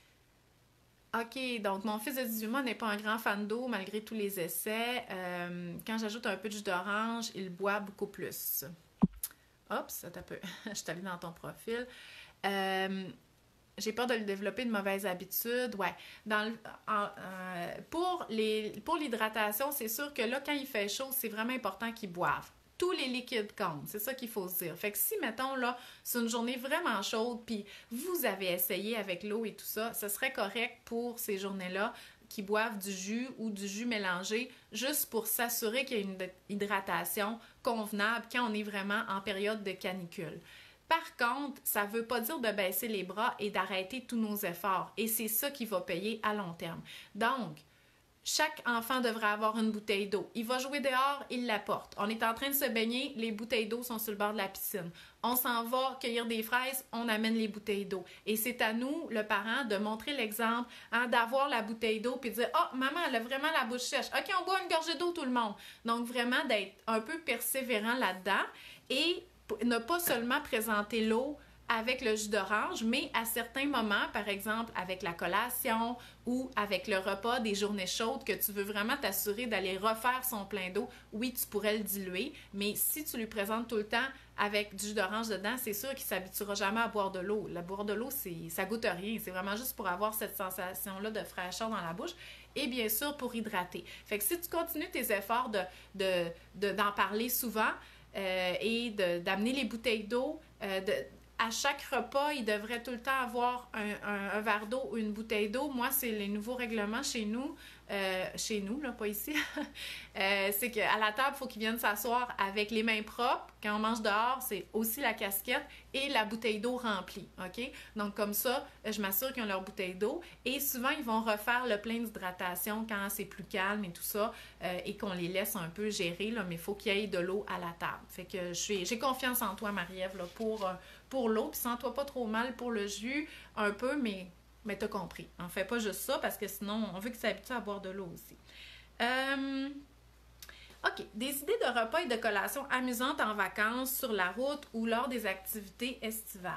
OK, donc mon fils de dix-huit mois n'est pas un grand fan d'eau malgré tous les essais. Euh, quand j'ajoute un peu de jus d'orange, il boit beaucoup plus. Oups, attends un peu. Je suis allée dans ton profil. Euh, j'ai peur de lui développer de mauvaises habitudes. Ouais. Dans le, en, euh, pour les, pour l'hydratation, c'est sûr que là, quand il fait chaud, c'est vraiment important qu'il boive. Tous les liquides comptent, c'est ça qu'il faut se dire. Fait que si, mettons, là, c'est une journée vraiment chaude, puis vous avez essayé avec l'eau et tout ça, ce serait correct pour ces journées-là qui boivent du jus ou du jus mélangé, juste pour s'assurer qu'il y a une hydratation convenable quand on est vraiment en période de canicule. Par contre, ça ne veut pas dire de baisser les bras et d'arrêter tous nos efforts. Et c'est ça qui va payer à long terme. Donc, chaque enfant devrait avoir une bouteille d'eau. Il va jouer dehors, il l'apporte. On est en train de se baigner, les bouteilles d'eau sont sur le bord de la piscine. On s'en va cueillir des fraises, on amène les bouteilles d'eau. Et c'est à nous, le parent, de montrer l'exemple, hein, d'avoir la bouteille d'eau puis de dire « Ah, oh, maman, elle a vraiment la bouche sèche. OK, on boit une gorgée d'eau tout le monde. » Donc, vraiment d'être un peu persévérant là-dedans et ne pas seulement présenter l'eau avec le jus d'orange, mais à certains moments, par exemple avec la collation ou avec le repas des journées chaudes que tu veux vraiment t'assurer d'aller refaire son plein d'eau, oui, tu pourrais le diluer, mais si tu lui présentes tout le temps avec du jus d'orange dedans, c'est sûr qu'il ne s'habituera jamais à boire de l'eau. La boire de l'eau, c'est, ça goûte à rien. C'est vraiment juste pour avoir cette sensation-là de fraîcheur dans la bouche et bien sûr pour hydrater. Fait que si tu continues tes efforts de, de, de, d'en parler souvent euh, et de, d'amener les bouteilles d'eau, euh, de à chaque repas, il devrait tout le temps avoir un, un, un verre d'eau ou une bouteille d'eau. Moi, c'est les nouveaux règlements chez nous. Euh, chez nous, là, pas ici. euh, c'est qu'à la table, il faut qu'ils viennent s'asseoir avec les mains propres. Quand on mange dehors, c'est aussi la casquette et la bouteille d'eau remplie. OK? Donc, comme ça, je m'assure qu'ils ont leur bouteille d'eau. Et souvent, ils vont refaire le plein d'hydratation quand c'est plus calme et tout ça euh, et qu'on les laisse un peu gérer, là, mais il faut qu'il y ait de l'eau à la table. Fait que je suis, j'ai confiance en toi, Marie-Ève, là, pour, euh, pour l'eau. Puis, sens-toi pas trop mal pour le jus, un peu, mais... Mais t'as compris. On fait pas juste ça parce que sinon, on veut qu'ils s'habituent à boire de l'eau aussi. Euh... OK. Des idées de repas et de collations amusantes en vacances, sur la route ou lors des activités estivales.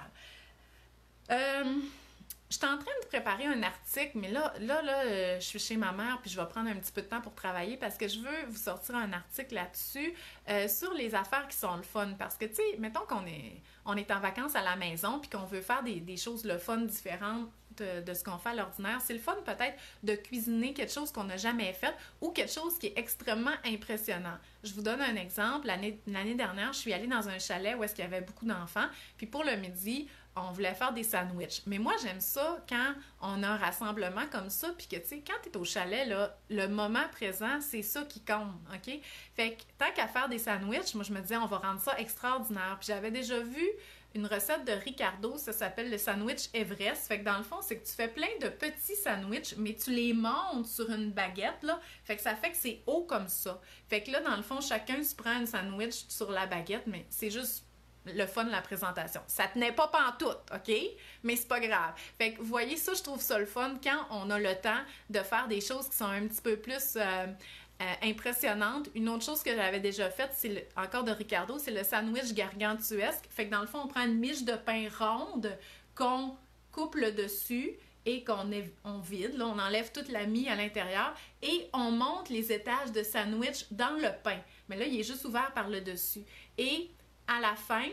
Euh... Je suis en train de préparer un article, mais là, là, là, euh, je suis chez ma mère, puis je vais prendre un petit peu de temps pour travailler parce que je veux vous sortir un article là-dessus euh, sur les affaires qui sont le fun. Parce que, tu sais, mettons qu'on est, on est en vacances à la maison puis qu'on veut faire des, des choses le fun différentes de, de ce qu'on fait à l'ordinaire. C'est le fun peut-être de cuisiner quelque chose qu'on n'a jamais fait ou quelque chose qui est extrêmement impressionnant. Je vous donne un exemple. L'année, l'année dernière, je suis allée dans un chalet où est-ce qu'il y avait beaucoup d'enfants, puis pour le midi, on voulait faire des sandwichs. Mais moi, j'aime ça quand on a un rassemblement comme ça, puis que, tu sais, quand tu es au chalet, là, le moment présent, c'est ça qui compte, OK? Fait que tant qu'à faire des sandwichs, moi, je me disais, on va rendre ça extraordinaire. Puis j'avais déjà vu une recette de Ricardo, ça s'appelle le sandwich Everest. Fait que dans le fond, c'est que tu fais plein de petits sandwichs, mais tu les montes sur une baguette, là. Fait que ça fait que c'est haut comme ça. Fait que là, dans le fond, chacun se prend un sandwich sur la baguette, mais c'est juste le fun de la présentation. Ça tenait pas pantoute, OK? Mais c'est pas grave. Fait que, vous voyez, ça, je trouve ça le fun quand on a le temps de faire des choses qui sont un petit peu plus euh, euh, impressionnantes. Une autre chose que j'avais déjà faite, c'est le, encore de Ricardo, c'est le sandwich gargantuesque. Fait que dans le fond, on prend une miche de pain ronde qu'on coupe le dessus et qu'on on vide, là, on enlève toute la mie à l'intérieur et on monte les étages de sandwich dans le pain. Mais là, il est juste ouvert par le dessus. Et à la fin,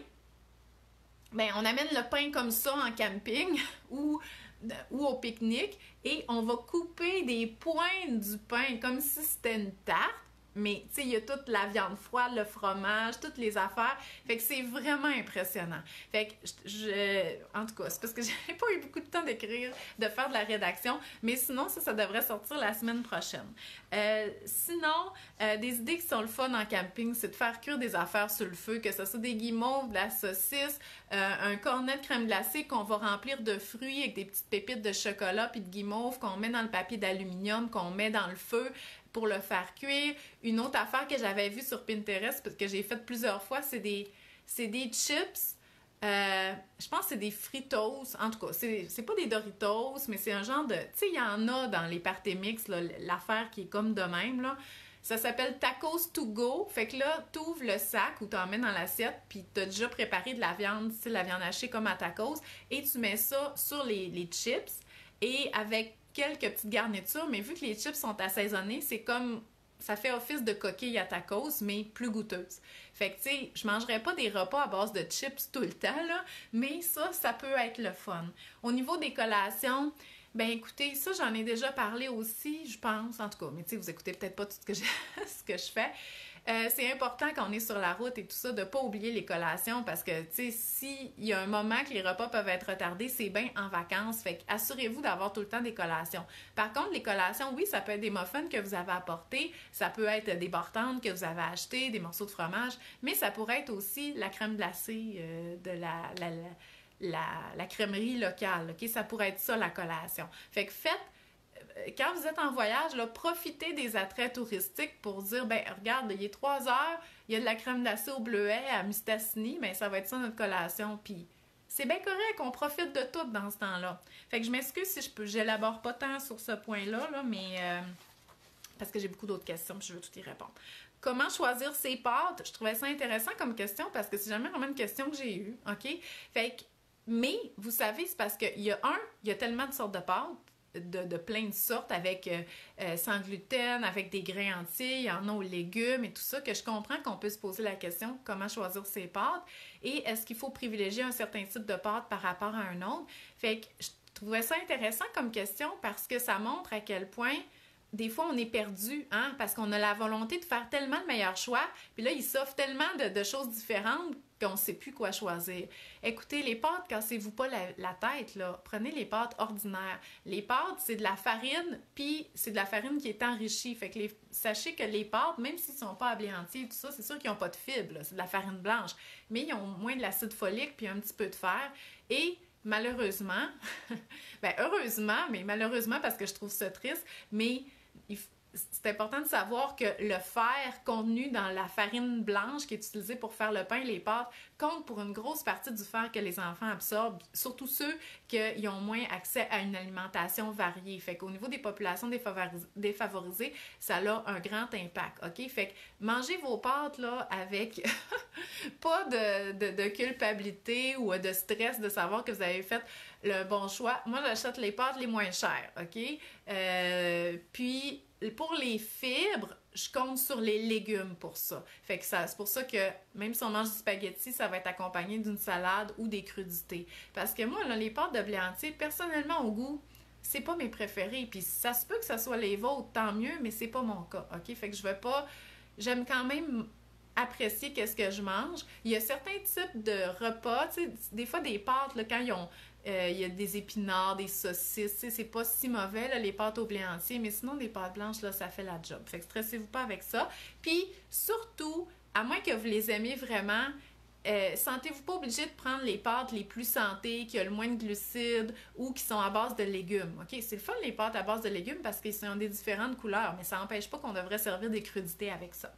ben, on amène le pain comme ça en camping ou, ou au pique-nique et on va couper des pointes du pain comme si c'était une tarte. Mais, tu sais, il y a toute la viande froide, le fromage, toutes les affaires. Fait que c'est vraiment impressionnant. Fait que, je, je en tout cas, c'est parce que j'ai pas eu beaucoup de temps d'écrire, de faire de la rédaction. Mais sinon, ça, ça devrait sortir la semaine prochaine. Euh, sinon, euh, des idées qui sont le fun en camping, c'est de faire cuire des affaires sur le feu, que ce soit des guimauves, de la saucisse, euh, un cornet de crème glacée qu'on va remplir de fruits avec des petites pépites de chocolat puis de guimauve qu'on met dans le papier d'aluminium, qu'on met dans le feu pour le faire cuire. Une autre affaire que j'avais vue sur Pinterest, parce que j'ai fait plusieurs fois, c'est des, c'est des chips. Euh, je pense que c'est des Fritos. En tout cas, c'est, c'est pas des Doritos, mais c'est un genre de... Tu sais, il y en a dans les parties mix, là, l'affaire qui est comme de même, là. Ça s'appelle Tacos to go. Fait que là, tu ouvres le sac ou tu en mets dans l'assiette, puis tu as déjà préparé de la viande, tu sais, la viande hachée comme à tacos, et tu mets ça sur les, les chips, et avec quelques petites garnitures, mais vu que les chips sont assaisonnés, c'est comme ça fait office de coquille à tacos, mais plus goûteuse. Fait que, tu sais, je mangerais pas des repas à base de chips tout le temps, là, mais ça, ça peut être le fun. Au niveau des collations, ben écoutez, ça, j'en ai déjà parlé aussi, je pense, en tout cas, mais tu sais, vous écoutez peut-être pas tout ce que je, ce que je fais. Euh, c'est important quand on est sur la route et tout ça de ne pas oublier les collations parce que, tu sais, s'il y a un moment que les repas peuvent être retardés, c'est bien en vacances. Fait assurez-vous d'avoir tout le temps des collations. Par contre, les collations, oui, ça peut être des muffins que vous avez apportés, ça peut être des bartendes que vous avez achetées, des morceaux de fromage, mais ça pourrait être aussi la crème glacée euh, de la, la, la, la, la crèmerie locale. OK? Ça pourrait être ça, la collation. Fait que faites quand vous êtes en voyage, là, profitez des attraits touristiques pour dire, ben regarde, il est trois heures, il y a de la crème glacée au bleuet à Mistassini, ben ça va être ça notre collation. Puis c'est bien correct, on profite de tout dans ce temps-là. Fait que je m'excuse si je peux, j'élabore pas tant sur ce point-là, là, mais euh, parce que j'ai beaucoup d'autres questions, puis je veux tout y répondre. Comment choisir ses pâtes? Je trouvais ça intéressant comme question parce que c'est jamais vraiment une question que j'ai eue, OK? Fait que, mais vous savez, c'est parce qu'il y a un, il y a tellement de sortes de pâtes. De, de plein de sortes avec euh, euh, sans gluten, avec des grains entiers, il y en a aux légumes et tout ça, que je comprends qu'on peut se poser la question comment choisir ses pâtes et est-ce qu'il faut privilégier un certain type de pâte par rapport à un autre. Fait que je trouvais ça intéressant comme question parce que ça montre à quel point des fois, on est perdu, hein, parce qu'on a la volonté de faire tellement le meilleur choix, puis là, il s'offre tellement de, de choses différentes qu'on ne sait plus quoi choisir. Écoutez, les pâtes, cassez-vous pas la, la tête, là. Prenez les pâtes ordinaires. Les pâtes, c'est de la farine, puis c'est de la farine qui est enrichie. Fait que les, sachez que les pâtes, même s'ils ne sont pas ablantis et tout ça, c'est sûr qu'ils n'ont pas de fibres, là. C'est de la farine blanche, mais ils ont moins de l'acide folique puis un petit peu de fer. Et malheureusement, ben heureusement, mais malheureusement parce que je trouve ça triste, mais c'est important de savoir que le fer contenu dans la farine blanche qui est utilisée pour faire le pain et les pâtes compte pour une grosse partie du fer que les enfants absorbent, surtout ceux qui ont moins accès à une alimentation variée. Fait qu'au niveau des populations défavoris- défavorisées, ça a un grand impact, OK? Fait que mangez vos pâtes, là, avec pas de, de, de culpabilité ou de stress de savoir que vous avez fait le bon choix. Moi, j'achète les pâtes les moins chères, OK? Euh, puis, pour les fibres, je compte sur les légumes pour ça. Fait que ça, c'est pour ça que même si on mange du spaghetti, ça va être accompagné d'une salade ou des crudités. Parce que moi, là, les pâtes de blé entier, personnellement, au goût, c'est pas mes préférés. Puis ça se peut que ça soit les vôtres, tant mieux, mais c'est pas mon cas, OK? Fait que je vais pas... J'aime quand même apprécier qu'est-ce que je mange. Il y a certains types de repas, tu sais, des fois des pâtes, là, quand ils ont... Euh, il y a des épinards, des saucisses, c'est pas si mauvais, là, les pâtes au blé entier, mais sinon, des pâtes blanches, là, ça fait la job. Fait que stressez-vous pas avec ça. Puis, surtout, à moins que vous les aimiez vraiment, euh, sentez-vous pas obligé de prendre les pâtes les plus santé, qui ont le moins de glucides ou qui sont à base de légumes. OK? C'est le fun, les pâtes à base de légumes, parce qu'ils ont des différentes couleurs, mais ça n'empêche pas qu'on devrait servir des crudités avec ça.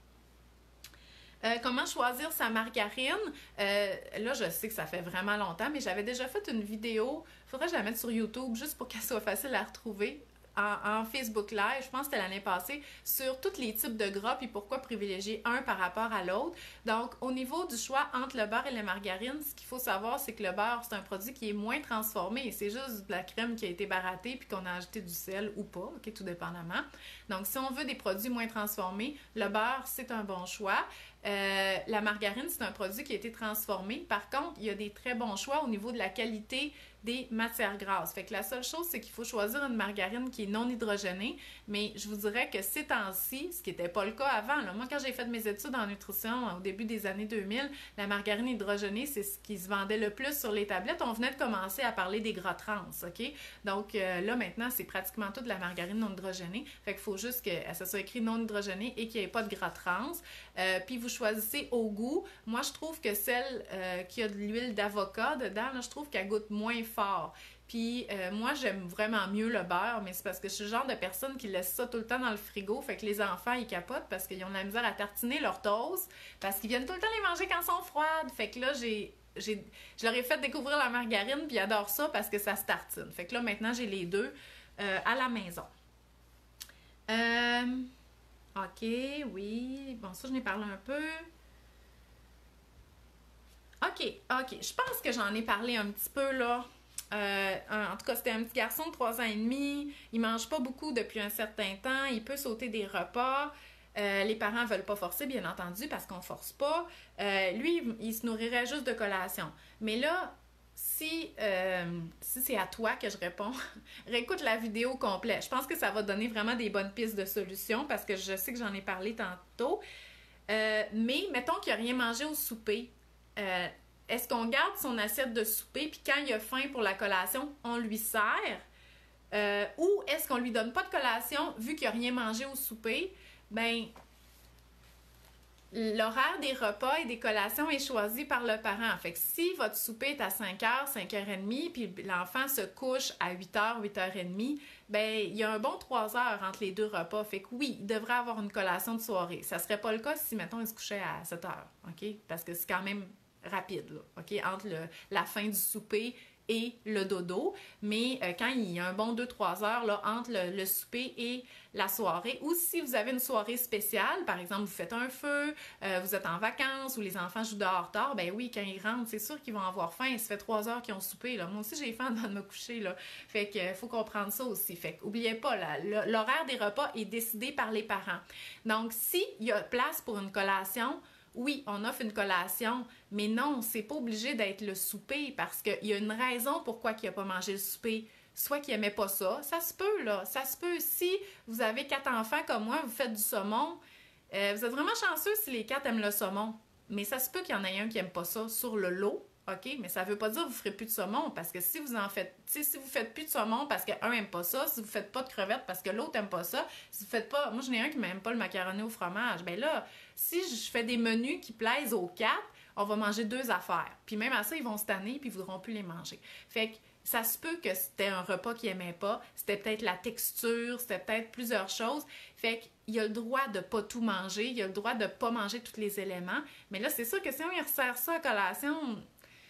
Euh, comment choisir sa margarine? Euh, là, je sais que ça fait vraiment longtemps, mais j'avais déjà fait une vidéo. Il faudrait que je la mette sur YouTube juste pour qu'elle soit facile à retrouver. En, en Facebook Live, je pense que c'était l'année passée, sur tous les types de gras et pourquoi privilégier un par rapport à l'autre. Donc, au niveau du choix entre le beurre et la margarine, ce qu'il faut savoir, c'est que le beurre, c'est un produit qui est moins transformé et c'est juste de la crème qui a été barattée puis qu'on a ajouté du sel ou pas, ok, tout dépendamment. Donc, si on veut des produits moins transformés, le beurre, c'est un bon choix. Euh, la margarine, c'est un produit qui a été transformé. Par contre, il y a des très bons choix au niveau de la qualité des matières grasses. Fait que la seule chose, c'est qu'il faut choisir une margarine qui est non hydrogénée, mais je vous dirais que ces temps-ci, ce qui n'était pas le cas avant, là, moi quand j'ai fait mes études en nutrition au début des années deux mille, la margarine hydrogénée, c'est ce qui se vendait le plus sur les tablettes. On venait de commencer à parler des gras trans, OK? Donc euh, là, maintenant, c'est pratiquement toute la margarine non hydrogénée. Fait qu'il faut juste que ça soit écrit non hydrogénée et qu'il n'y ait pas de gras trans. Euh, puis vous choisissez au goût. Moi, je trouve que celle euh, qui a de l'huile d'avocat dedans, là, je trouve qu'elle goûte moins fort. Puis euh, moi, j'aime vraiment mieux le beurre, mais c'est parce que je suis le genre de personne qui laisse ça tout le temps dans le frigo. Fait que les enfants, ils capotent parce qu'ils ont de la misère à tartiner leur toast, parce qu'ils viennent tout le temps les manger quand elles sont froides. Fait que là, j'ai... J'ai, je leur ai fait découvrir la margarine, puis ils adorent ça parce que ça se tartine. Fait que là, maintenant, j'ai les deux euh, à la maison. Euh... OK, oui. Bon, ça, je n'ai parlé un peu. OK, OK. Je pense que j'en ai parlé un petit peu, là. Euh, en tout cas, c'était un petit garçon de trois ans et demi. Il mange pas beaucoup depuis un certain temps. Il peut sauter des repas. Euh, les parents ne veulent pas forcer, bien entendu, parce qu'on ne force pas. Euh, lui, il se nourrirait juste de collation. Mais là, si, euh, si c'est à toi que je réponds, réécoute la vidéo complète. Je pense que ça va donner vraiment des bonnes pistes de solutions parce que je sais que j'en ai parlé tantôt. Euh, mais mettons qu'il n'a rien mangé au souper. Euh, est-ce qu'on garde son assiette de souper puis quand il a faim pour la collation, on lui sert? Euh, ou est-ce qu'on lui donne pas de collation vu qu'il n'a rien mangé au souper? Ben, l'horaire des repas et des collations est choisi par le parent. Fait que si votre souper est à cinq heures, cinq heures trente, puis l'enfant se couche à huit heures, huit heures trente, ben il y a un bon trois heures entre les deux repas. Fait que oui, il devrait avoir une collation de soirée. Ça serait pas le cas si, mettons, il se couchait à sept heures, OK? Parce que c'est quand même rapide, là, OK? Entre le, la fin du souper et le dodo, mais euh, quand il y a un bon deux trois heures là, entre le, le souper et la soirée, ou si vous avez une soirée spéciale, par exemple, vous faites un feu, euh, vous êtes en vacances ou les enfants jouent dehors tard, ben oui, quand ils rentrent, c'est sûr qu'ils vont avoir faim. Ça fait trois heures qu'ils ont soupé, là. Moi aussi, j'ai faim avant de me coucher, là. Fait que euh, faut comprendre ça aussi. Fait que, oubliez pas, là, l'horaire des repas est décidé par les parents. Donc, s'il y a place pour une collation, oui, on offre une collation, mais non, c'est pas obligé d'être le souper parce qu'il y a une raison pourquoi il n'a pas mangé le souper. Soit qu'il n'aimait pas ça, ça se peut, là. Ça se peut. Si vous avez quatre enfants comme moi, vous faites du saumon, euh, vous êtes vraiment chanceux si les quatre aiment le saumon. Mais ça se peut qu'il y en ait un qui n'aime pas ça sur le lot, OK? Mais ça ne veut pas dire que vous ne ferez plus de saumon parce que si vous en faites, si vous faites plus de saumon parce qu'un n'aime pas ça, si vous ne faites pas de crevettes parce que l'autre n'aime pas ça, si vous faites pas, moi j'en ai un qui n'aime pas le macaroni au fromage, bien là, si je fais des menus qui plaisent aux quatre, on va manger deux affaires. Puis même à ça, ils vont se tanner puis ils ne voudront plus les manger. Fait que ça se peut que c'était un repas qu'ils n'aimaient pas, c'était peut-être la texture, c'était peut-être plusieurs choses. Fait qu'il a le droit de ne pas tout manger, il a le droit de ne pas manger tous les éléments. Mais là, c'est sûr que si on lui resserre ça à collation,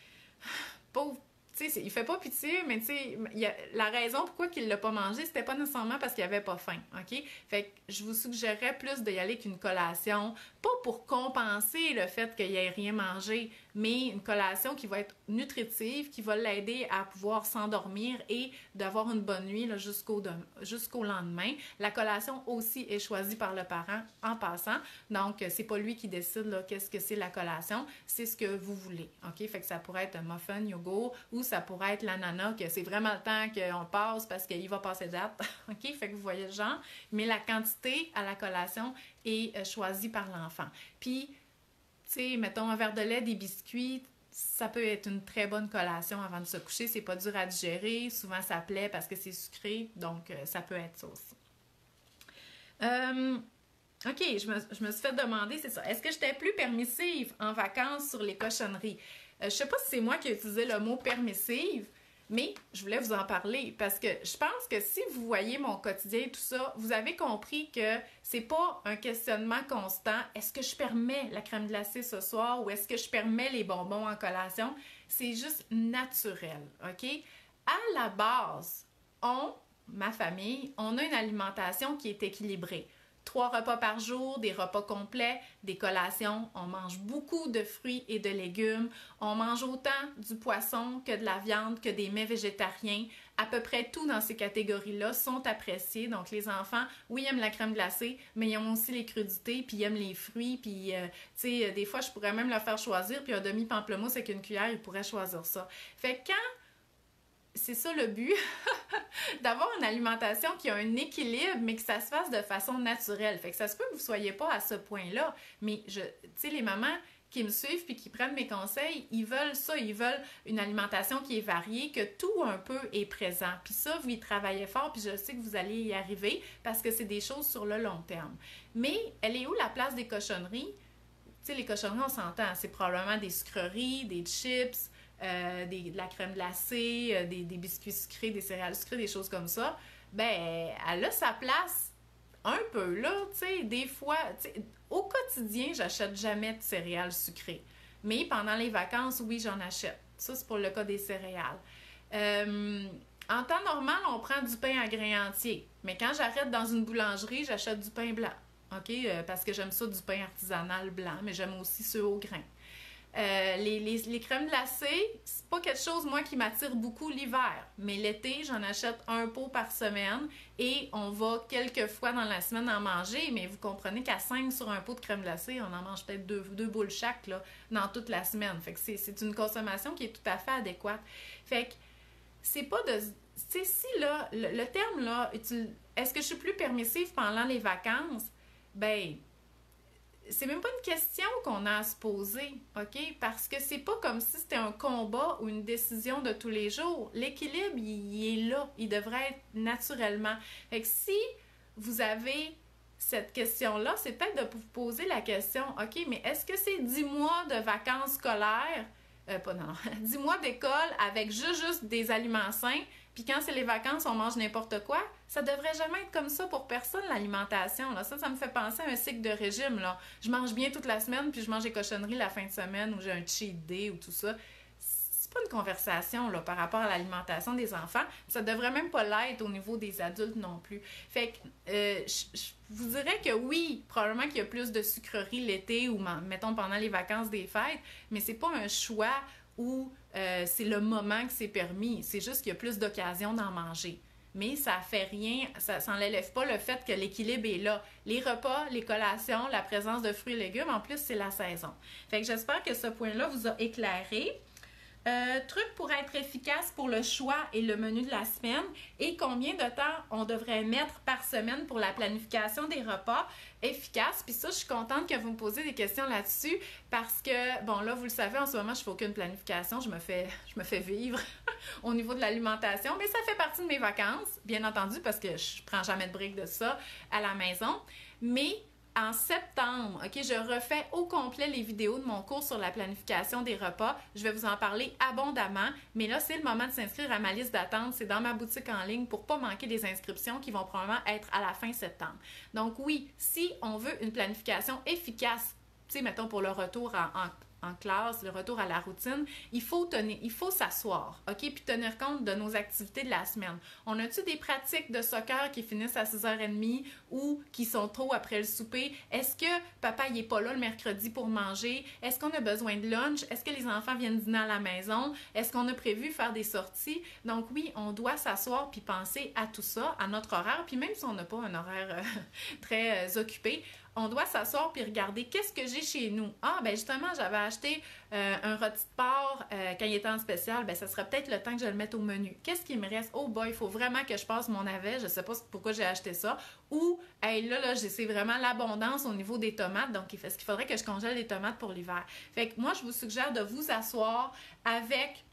pauvre, tu sais, il fait pas pitié, mais tu sais, la raison pourquoi il l'a pas mangé, c'était pas nécessairement parce qu'il avait pas faim, OK? Fait que je vous suggérerais plus d'y aller qu'une collation, pas pour compenser le fait qu'il ait rien mangé, mais une collation qui va être nutritive, qui va l'aider à pouvoir s'endormir et d'avoir une bonne nuit là, jusqu'au, jusqu'au lendemain. La collation aussi est choisie par le parent en passant, donc c'est pas lui qui décide là, qu'est-ce que c'est la collation, c'est ce que vous voulez, OK? Fait que ça pourrait être un muffin, yogourt, ou ça pourrait être l'ananas, que c'est vraiment le temps qu'on passe parce qu'il va passer date, OK? Fait que vous voyez le genre, mais la quantité à la collation est euh, choisie par l'enfant. Puis, tu sais, mettons un verre de lait, des biscuits, ça peut être une très bonne collation avant de se coucher. C'est pas dur à digérer. Souvent, ça plaît parce que c'est sucré. Donc, euh, ça peut être ça aussi. Euh, OK, je me, je me suis fait demander, c'est ça. Est-ce que j'étais plus permissive en vacances sur les cochonneries? Euh, je sais pas si c'est moi qui ai utilisé le mot permissive, mais je voulais vous en parler parce que je pense que si vous voyez mon quotidien et tout ça, vous avez compris que c'est pas un questionnement constant. Est-ce que je permets la crème glacée ce soir ou est-ce que je permets les bonbons en collation? C'est juste naturel, OK? À la base, on, ma famille, on a une alimentation qui est équilibrée. Trois repas par jour, des repas complets, des collations. On mange beaucoup de fruits et de légumes. On mange autant du poisson que de la viande, que des mets végétariens. À peu près tout dans ces catégories-là sont appréciés. Donc, les enfants, oui, ils aiment la crème glacée, mais ils aiment aussi les crudités, puis ils aiment les fruits. Puis, euh, tu sais, des fois, je pourrais même leur faire choisir. Puis, un demi-pamplemousse avec une cuillère, ils pourraient choisir ça. Fait que quand c'est ça le but, d'avoir une alimentation qui a un équilibre, mais que ça se fasse de façon naturelle. Fait que ça se peut que vous ne soyez pas à ce point-là, mais je, tu sais, les mamans qui me suivent puis qui prennent mes conseils, ils veulent ça, ils veulent une alimentation qui est variée, que tout un peu est présent. Puis ça, vous y travaillez fort, puis je sais que vous allez y arriver parce que c'est des choses sur le long terme. Mais elle est où la place des cochonneries? Tu sais, les cochonneries, on s'entend, c'est probablement des sucreries, des chips, Euh, des, de la crème glacée, euh, des, des biscuits sucrés, des céréales sucrées, des choses comme ça, ben elle a sa place un peu là, tu sais, des fois, tu sais, au quotidien, j'achète jamais de céréales sucrées. Mais pendant les vacances, oui, j'en achète. Ça, c'est pour le cas des céréales. Euh, en temps normal, on prend du pain à grains entiers. Mais quand j'arrête dans une boulangerie, j'achète du pain blanc. OK? Euh, parce que j'aime ça, du pain artisanal blanc, mais j'aime aussi ceux au grain. Euh, les, les, les crèmes glacées, c'est pas quelque chose, moi, qui m'attire beaucoup l'hiver. Mais l'été, j'en achète un pot par semaine et on va quelques fois dans la semaine en manger. Mais vous comprenez qu'à cinq sur un pot de crème glacée, on en mange peut-être deux, deux boules chaque là, dans toute la semaine. Fait que c'est, c'est une consommation qui est tout à fait adéquate. Fait que c'est pas de... Tu sais, si là, le, le terme là, est-ce que je suis plus permissive pendant les vacances? Ben... c'est même pas une question qu'on a à se poser, OK? Parce que c'est pas comme si c'était un combat ou une décision de tous les jours. L'équilibre, il, il est là. Il devrait être naturellement. Fait que si vous avez cette question-là, c'est peut-être de vous poser la question, OK, mais est-ce que c'est dix mois de vacances scolaires, euh, pas non, dix mois d'école avec juste, juste des aliments sains, puis quand c'est les vacances, on mange n'importe quoi? Ça devrait jamais être comme ça pour personne, l'alimentation. Là. Ça, ça me fait penser à un cycle de régime. Là. Je mange bien toute la semaine, puis je mange des cochonneries la fin de semaine, ou j'ai un cheat day, ou tout ça. C'est pas une conversation là, par rapport à l'alimentation des enfants. Ça devrait même pas l'être au niveau des adultes non plus. Fait que, euh, je, je vous dirais que oui, probablement qu'il y a plus de sucreries l'été, ou mettons pendant les vacances des fêtes, mais c'est pas un choix où euh, c'est le moment que c'est permis. C'est juste qu'il y a plus d'occasions d'en manger. Mais ça fait rien, ça n'enlève pas le fait que l'équilibre est là. Les repas, les collations, la présence de fruits et légumes, en plus, c'est la saison. Fait que j'espère que ce point-là vous a éclairé. Euh, truc pour être efficace pour le choix et le menu de la semaine et combien de temps on devrait mettre par semaine pour la planification des repas efficaces. Puis ça, je suis contente que vous me posiez des questions là-dessus parce que, bon là, vous le savez, en ce moment, je fais aucune planification. Je me fais, je me fais vivre au niveau de l'alimentation, mais ça fait partie de mes vacances, bien entendu, parce que je prends jamais de briques de ça à la maison. Mais en septembre, OK, je refais au complet les vidéos de mon cours sur la planification des repas. Je vais vous en parler abondamment, mais là, c'est le moment de s'inscrire à ma liste d'attente. C'est dans ma boutique en ligne pour ne pas manquer des inscriptions qui vont probablement être à la fin septembre. Donc oui, si on veut une planification efficace, tu sais, mettons pour le retour en, en en classe, le retour à la routine, il faut tenir, il faut s'asseoir, OK? Puis tenir compte de nos activités de la semaine. On a-tu des pratiques de soccer qui finissent à six heures trente ou qui sont tôt après le souper? Est-ce que papa il est pas là le mercredi pour manger? Est-ce qu'on a besoin de lunch? Est-ce que les enfants viennent dîner à la maison? Est-ce qu'on a prévu faire des sorties? Donc oui, on doit s'asseoir puis penser à tout ça, à notre horaire, puis même si on n'a pas un horaire euh, très euh, occupé, on doit s'asseoir puis regarder qu'est-ce que j'ai chez nous. Ah, ben justement, j'avais acheté euh, un rôti de porc euh, quand il était en spécial. Ben ça serait peut-être le temps que je le mette au menu. Qu'est-ce qui me reste? Oh boy, il faut vraiment que je passe mon navet. Je sais pas pourquoi j'ai acheté ça. Ou, hey, là, là, c'est vraiment l'abondance au niveau des tomates. Donc, est-ce qu'il faudrait que je congèle les tomates pour l'hiver? Fait que moi, je vous suggère de vous asseoir avec...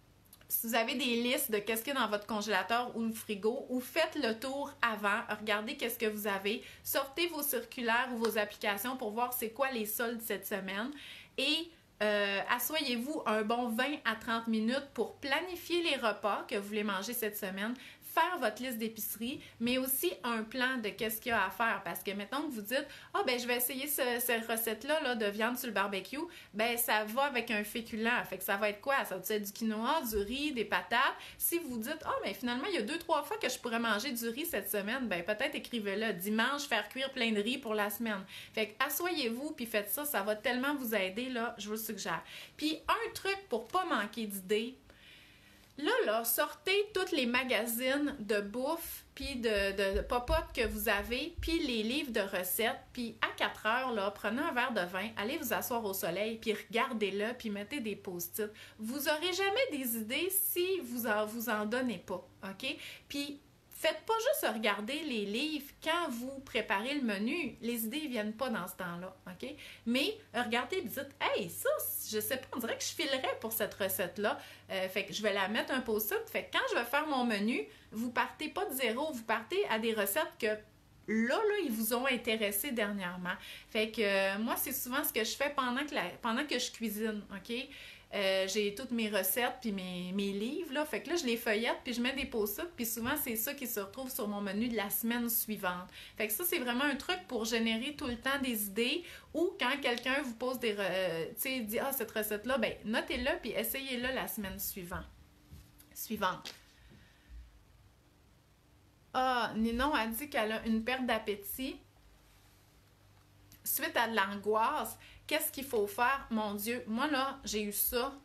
Si vous avez des listes de qu'est-ce qu'il y a dans votre congélateur ou le frigo, ou faites le tour avant, regardez qu'est-ce que vous avez, sortez vos circulaires ou vos applications pour voir c'est quoi les soldes cette semaine et euh, asseyez-vous un bon vingt à trente minutes pour planifier les repas que vous voulez manger cette semaine, faire votre liste d'épicerie, mais aussi un plan de qu'est-ce qu'il y a à faire. Parce que, mettons que vous dites, ah, oh, ben je vais essayer ce, cette recette-là là, de viande sur le barbecue, ben ça va avec un féculent. Fait que ça va être quoi? Ça va être du quinoa, du riz, des patates. Si vous dites, ah, oh, ben finalement, il y a deux, trois fois que je pourrais manger du riz cette semaine, ben peut-être écrivez-le. Dimanche, faire cuire plein de riz pour la semaine. Fait que, asseyez-vous puis faites ça. Ça va tellement vous aider, là, je vous le suggère. Puis, un truc pour pas manquer d'idées, Là, là, sortez tous les magazines de bouffe puis de, de, de popote que vous avez, puis les livres de recettes, puis à quatre heures, là, prenez un verre de vin, allez vous asseoir au soleil, puis regardez-le, puis mettez des post-it. Vous n'aurez jamais des idées si vous en, vous en donnez pas, OK? Puis, faites pas juste regarder les livres quand vous préparez le menu. Les idées ne viennent pas dans ce temps-là, OK? Mais regardez et dites, hey, ça, je sais pas, on dirait que je filerais pour cette recette-là. Euh, fait que je vais la mettre un post-it. Fait que quand je vais faire mon menu, vous partez pas de zéro, vous partez à des recettes que là, là, ils vous ont intéressé dernièrement. Fait que euh, moi, c'est souvent ce que je fais pendant que, la, pendant que je cuisine, OK? Euh, j'ai toutes mes recettes puis mes, mes livres, là. Fait que là, je les feuillette puis je mets des post-it puis souvent, c'est ça qui se retrouve sur mon menu de la semaine suivante. Fait que ça, c'est vraiment un truc pour générer tout le temps des idées ou quand quelqu'un vous pose des... Euh, tu sais, dit « Ah, cette recette-là, ben notez-la puis essayez-la la semaine suivante. » Suivante. Ah, Ninon a dit qu'elle a une perte d'appétit. suite à de l'angoisse, qu'est-ce qu'il faut faire? Mon Dieu, moi là, j'ai eu ça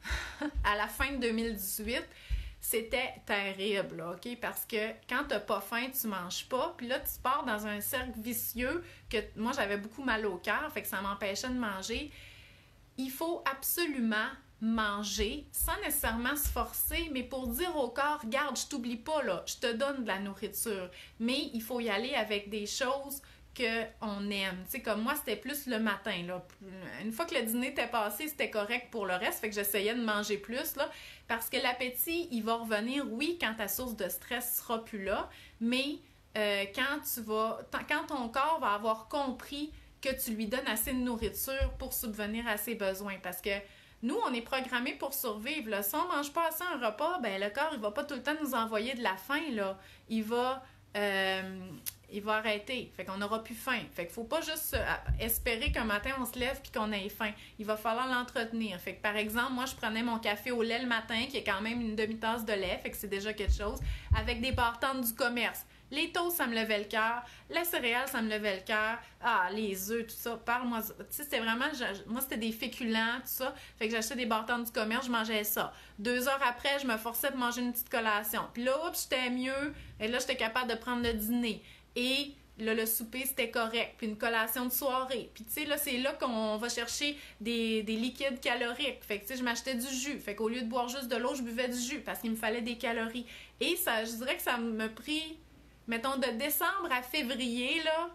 à la fin de deux mille dix-huit. C'était terrible, là, OK? Parce que quand t'as pas faim, tu manges pas. Puis là, tu pars dans un cercle vicieux que moi, j'avais beaucoup mal au cœur, fait que ça m'empêchait de manger. Il faut absolument manger sans nécessairement se forcer, mais pour dire au corps, regarde, je t'oublie pas, là, je te donne de la nourriture. Mais il faut y aller avec des choses qu'on aime. Tu sais, comme moi, c'était plus le matin, là. Une fois que le dîner était passé, c'était correct pour le reste, fait que j'essayais de manger plus, là, parce que l'appétit, il va revenir, oui, quand ta source de stress sera plus là, mais euh, quand tu vas, quand ton corps va avoir compris que tu lui donnes assez de nourriture pour subvenir à ses besoins, parce que nous, on est programmés pour survivre, là. Si on mange pas assez un repas, ben le corps, il va pas tout le temps nous envoyer de la faim, là. Il va... Euh, il va arrêter. Fait qu'on n'aura plus faim. Fait qu'il faut pas juste espérer qu'un matin, on se lève puis qu'on ait faim. Il va falloir l'entretenir. Fait que, par exemple, moi, je prenais mon café au lait le matin, qui est quand même une demi-tasse de lait, fait que c'est déjà quelque chose, avec des barres-tentes du commerce. Les toasts, ça me levait le cœur. La céréale, ça me levait le cœur. Ah, les œufs, tout ça. Parle-moi. Tu sais, c'était vraiment... Moi, c'était des féculents, tout ça. Fait que j'achetais des barres-tentes du commerce, je mangeais ça. Deux heures après, je me forçais de manger une petite collation. Puis là, oups, j'étais mieux. Et là, j'étais capable de prendre le dîner. Et là, le souper, c'était correct. Puis une collation de soirée. Puis tu sais, là, c'est là qu'on va chercher des, des liquides caloriques. Fait que tu sais, je m'achetais du jus. Fait qu'au lieu de boire juste de l'eau, je buvais du jus parce qu'il me fallait des calories. Et ça, je dirais que ça me prit, mettons, de décembre à février, là.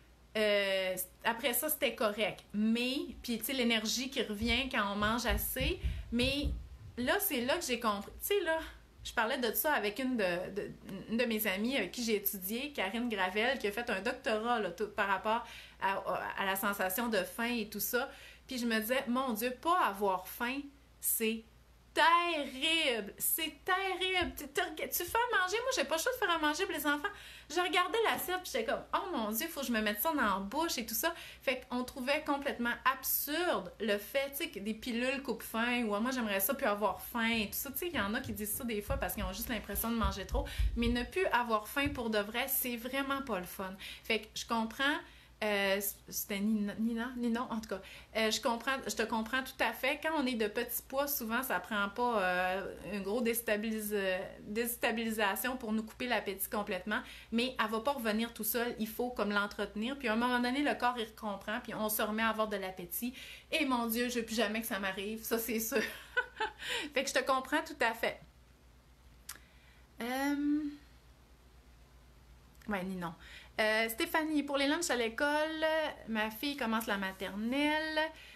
Euh, après ça, c'était correct. Mais, puis tu sais, l'énergie qui revient quand on mange assez. Mais là, c'est là que j'ai compris. Tu sais, là... Je parlais de ça avec une de, de, une de mes amies avec qui j'ai étudié, Karine Gravel, qui a fait un doctorat là, tout, par rapport à, à la sensation de faim et tout ça. Puis je me disais, mon Dieu, pas avoir faim, c'est terrible! C'est terrible! Tu, tu, tu fais à manger, moi j'ai pas le choix de faire à manger pour les enfants. Je regardais l'assiette puis j'étais comme, oh mon Dieu, il faut que je me mette ça dans la bouche et tout ça. Fait qu'on trouvait complètement absurde le fait, tu sais, que des pilules coupe-faim ou ah, moi j'aimerais ça puis avoir faim et tout ça. Tu sais, il y en a qui disent ça des fois parce qu'ils ont juste l'impression de manger trop. Mais ne plus avoir faim pour de vrai, c'est vraiment pas le fun. Fait que je comprends. Euh, c'était Nina, Nina, Nina, en tout cas. Euh, je comprends, je te comprends tout à fait. Quand on est de petits poids, souvent, ça prend pas euh, une grosse déstabilis déstabilisation pour nous couper l'appétit complètement, mais elle va pas revenir tout seul. Il faut comme l'entretenir. Puis à un moment donné, le corps, il comprend, puis on se remet à avoir de l'appétit. Et mon Dieu, je veux plus jamais que ça m'arrive. Ça, c'est sûr. Fait que je te comprends tout à fait. Euh... Ouais, ni non. Euh, Stéphanie, pour les lunchs à l'école, ma fille commence la maternelle.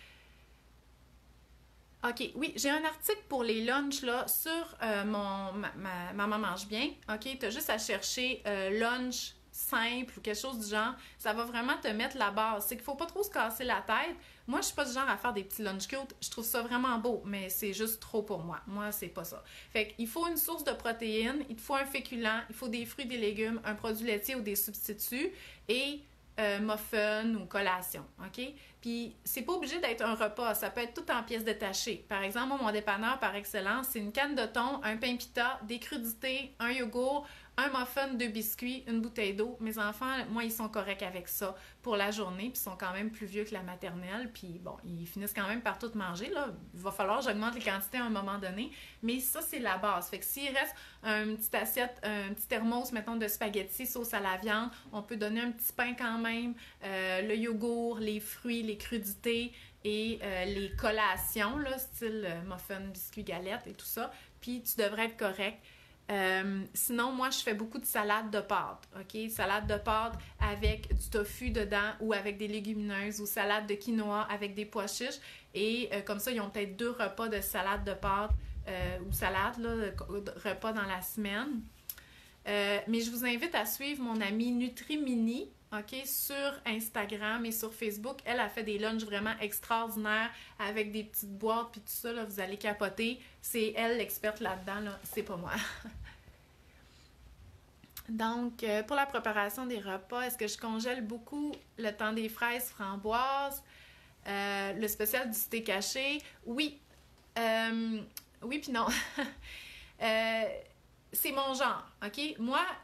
OK, oui, j'ai un article pour les lunchs là, sur euh, mon ma, ma, Maman mange bien. OK, tu as juste à chercher euh, lunch simple ou quelque chose du genre. Ça va vraiment te mettre la base. C'est qu'il faut pas trop se casser la tête. Moi, je suis pas du genre à faire des petits lunch cute. Je trouve ça vraiment beau, mais c'est juste trop pour moi. Moi, c'est pas ça. Fait qu'il faut une source de protéines, il te faut un féculent, il faut des fruits, des légumes, un produit laitier ou des substituts et euh, muffin ou collation, OK? Puis, c'est pas obligé d'être un repas. Ça peut être tout en pièces détachées. Par exemple, moi, mon dépanneur par excellence, c'est une canne de thon, un pain pita, des crudités, un yogourt, un muffin, deux biscuits, une bouteille d'eau. Mes enfants, moi, ils sont corrects avec ça pour la journée, puis ils sont quand même plus vieux que la maternelle, puis bon, ils finissent quand même par tout manger, là. Il va falloir que j'augmente les quantités à un moment donné, mais ça, c'est la base. Fait que s'il reste une petite assiette, un petit thermos, mettons, de spaghettis, sauce à la viande, on peut donner un petit pain quand même, euh, le yogourt, les fruits, les crudités et euh, les collations, là, style euh, muffin, biscuits, galettes et tout ça, puis tu devrais être correct. Euh, sinon, moi, je fais beaucoup de salade de pâtes, OK? Salade de pâtes avec du tofu dedans ou avec des légumineuses ou salade de quinoa avec des pois chiches. Et euh, comme ça, ils ont peut-être deux repas de salade de pâtes euh, ou salade, là, repas dans la semaine. Euh, mais je vous invite à suivre mon amie Nutrimini, OK, sur Instagram et sur Facebook. Elle a fait des lunchs vraiment extraordinaires avec des petites boîtes puis tout ça, là, vous allez capoter. C'est elle l'experte là-dedans, là, c'est pas moi. Donc, euh, pour la préparation des repas, est-ce que je congèle beaucoup le temps des fraises framboises? Euh, le spécial du steak haché? Oui. Euh, oui puis non. euh, c'est mon genre, OK? Moi,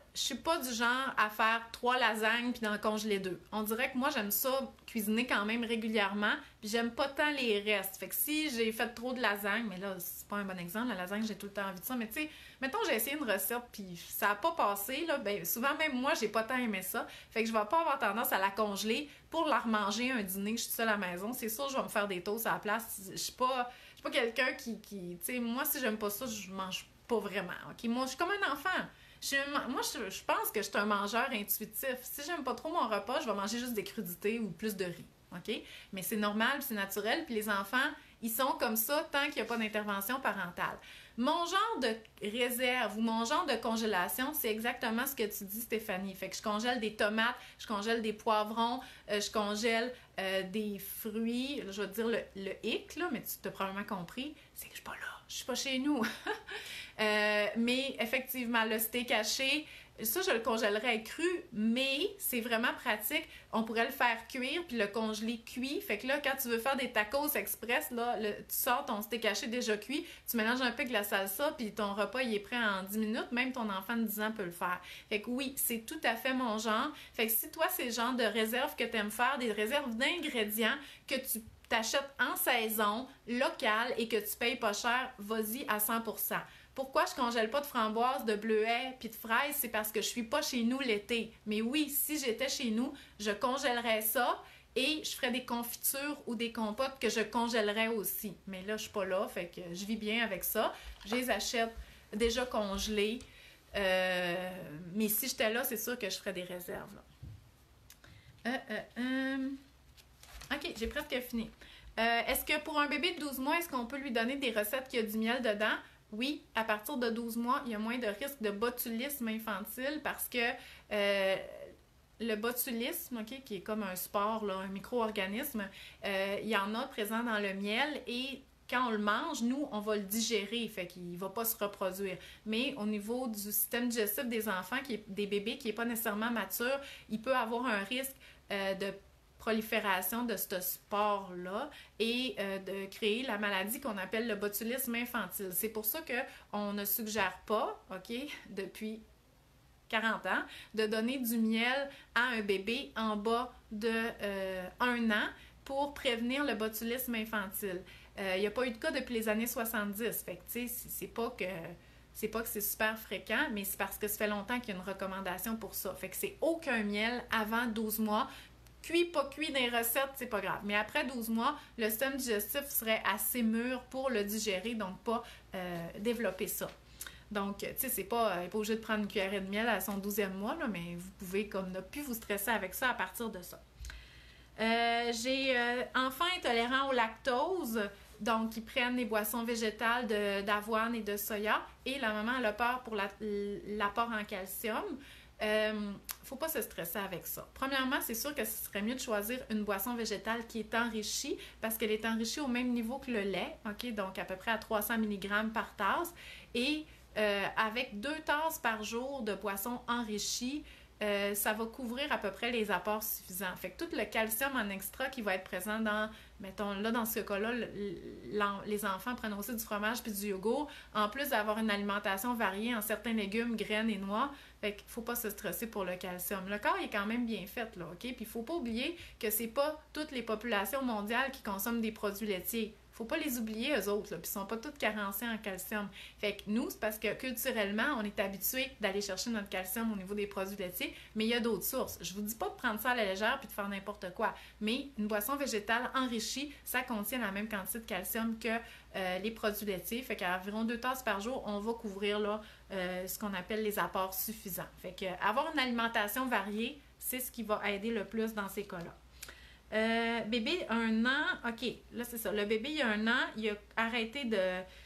je suis pas du genre à faire trois lasagnes puis d'en congeler deux. On dirait que moi, j'aime ça cuisiner quand même régulièrement, puis j'aime pas tant les restes. Fait que si j'ai fait trop de lasagnes, mais là, c'est pas un bon exemple, la lasagne, j'ai tout le temps envie de ça, mais tu sais, mettons, j'ai essayé une recette puis ça a pas passé, là, ben souvent même moi, j'ai pas tant aimé ça. Fait que je vais pas avoir tendance à la congeler pour la remanger un dîner que je suis seule à la maison. C'est sûr, je vais me faire des toasts à la place. Je suis pas, je suis pas quelqu'un qui, qui tu sais, moi, si j'aime pas ça, je mange pas vraiment, OK? Moi, je suis comme un enfant. Je suis, moi, je, je pense que je suis un mangeur intuitif. Si j'aime pas trop mon repas, je vais manger juste des crudités ou plus de riz. OK? Mais c'est normal, c'est naturel. Puis les enfants, ils sont comme ça tant qu'il n'y a pas d'intervention parentale. Mon genre de réserve ou mon genre de congélation, c'est exactement ce que tu dis, Stéphanie. Fait que je congèle des tomates, je congèle des poivrons, euh, je congèle euh, des fruits. Là, je vais te dire le, le hic, là, mais tu t'as probablement compris, c'est que je suis pas là. Je suis pas chez nous. euh, mais effectivement, le steak haché, ça, je le congèlerais cru, mais c'est vraiment pratique. On pourrait le faire cuire puis le congeler cuit. Fait que là, quand tu veux faire des tacos express, là, le, tu sors ton steak haché déjà cuit, tu mélanges un peu avec la salsa puis ton repas, il est prêt en dix minutes. Même ton enfant de dix ans peut le faire. Fait que oui, c'est tout à fait mon genre. Fait que si toi, c'est le genre de réserve que tu aimes faire, des réserves d'ingrédients que tu t'achètes en saison, locale et que tu payes pas cher, vas-y à cent pour cent. Pourquoi je congèle pas de framboises, de bleuets puis de fraises? C'est parce que je suis pas chez nous l'été. Mais oui, si j'étais chez nous, je congèlerais ça et je ferais des confitures ou des compotes que je congèlerais aussi. Mais là, je suis pas là, fait que je vis bien avec ça. Je les achète déjà congelés. Euh, mais si j'étais là, c'est sûr que je ferais des réserves. Là. Euh, euh, euh... OK, j'ai presque fini. Euh, est-ce que pour un bébé de douze mois, est-ce qu'on peut lui donner des recettes qui ont du miel dedans? Oui, à partir de douze mois, il y a moins de risque de botulisme infantile parce que euh, le botulisme, okay, qui est comme un spore, là, un micro-organisme, euh, il y en a présent dans le miel et quand on le mange, nous, on va le digérer, fait qu'il ne va pas se reproduire. Mais au niveau du système digestif des enfants, qui est, des bébés qui n'est pas nécessairement mature, il peut avoir un risque euh, de prolifération de ce spore-là et euh, de créer la maladie qu'on appelle le botulisme infantile. C'est pour ça qu'on ne suggère pas, OK, depuis quarante ans, de donner du miel à un bébé en bas de euh, un an pour prévenir le botulisme infantile. Il euh, n'y a pas eu de cas depuis les années soixante-dix. Fait que, tu sais, c'est pas que... C'est pas que c'est super fréquent, mais c'est parce que ça fait longtemps qu'il y a une recommandation pour ça. Fait que c'est aucun miel avant douze mois. Cuit, pas cuit dans les recettes, c'est pas grave. Mais après douze mois, le système digestif serait assez mûr pour le digérer, donc pas euh, développer ça. Donc, tu sais, c'est pas, euh, pas obligé de prendre une cuillerée de miel à son douzième mois, là, mais vous pouvez comme ne plus vous stresser avec ça à partir de ça. Euh, j'ai euh, enfants intolérants au lactose, donc ils prennent des boissons végétales de, d'avoine et de soya, et la maman elle a peur pour la, l'apport en calcium. Euh, faut pas se stresser avec ça. Premièrement, c'est sûr que ce serait mieux de choisir une boisson végétale qui est enrichie parce qu'elle est enrichie au même niveau que le lait, ok, donc à peu près à trois cents milligrammes par tasse. Et euh, avec deux tasses par jour de boisson enrichie, euh, ça va couvrir à peu près les apports suffisants. Fait que tout le calcium en extra qui va être présent dans, mettons, là, dans ce cas-là, le, les enfants prennent aussi du fromage puis du yogourt, en plus d'avoir une alimentation variée en certains légumes, graines et noix. Fait qu'il ne faut pas se stresser pour le calcium. Le corps est quand même bien fait, là, OK? Puis il ne faut pas oublier que c'est pas toutes les populations mondiales qui consomment des produits laitiers. Faut pas les oublier, eux autres, là, puis ils sont pas toutes carencés en calcium. Fait que nous, c'est parce que culturellement, on est habitué d'aller chercher notre calcium au niveau des produits laitiers, mais il y a d'autres sources. Je vous dis pas de prendre ça à la légère puis de faire n'importe quoi, mais une boisson végétale enrichie, ça contient la même quantité de calcium que euh, les produits laitiers. Fait qu'à environ deux tasses par jour, on va couvrir là, euh, ce qu'on appelle les apports suffisants. Fait que avoir une alimentation variée, c'est ce qui va aider le plus dans ces cas-là. Euh, bébé, un an, OK, là c'est ça, le bébé il a un an, il a arrêté de,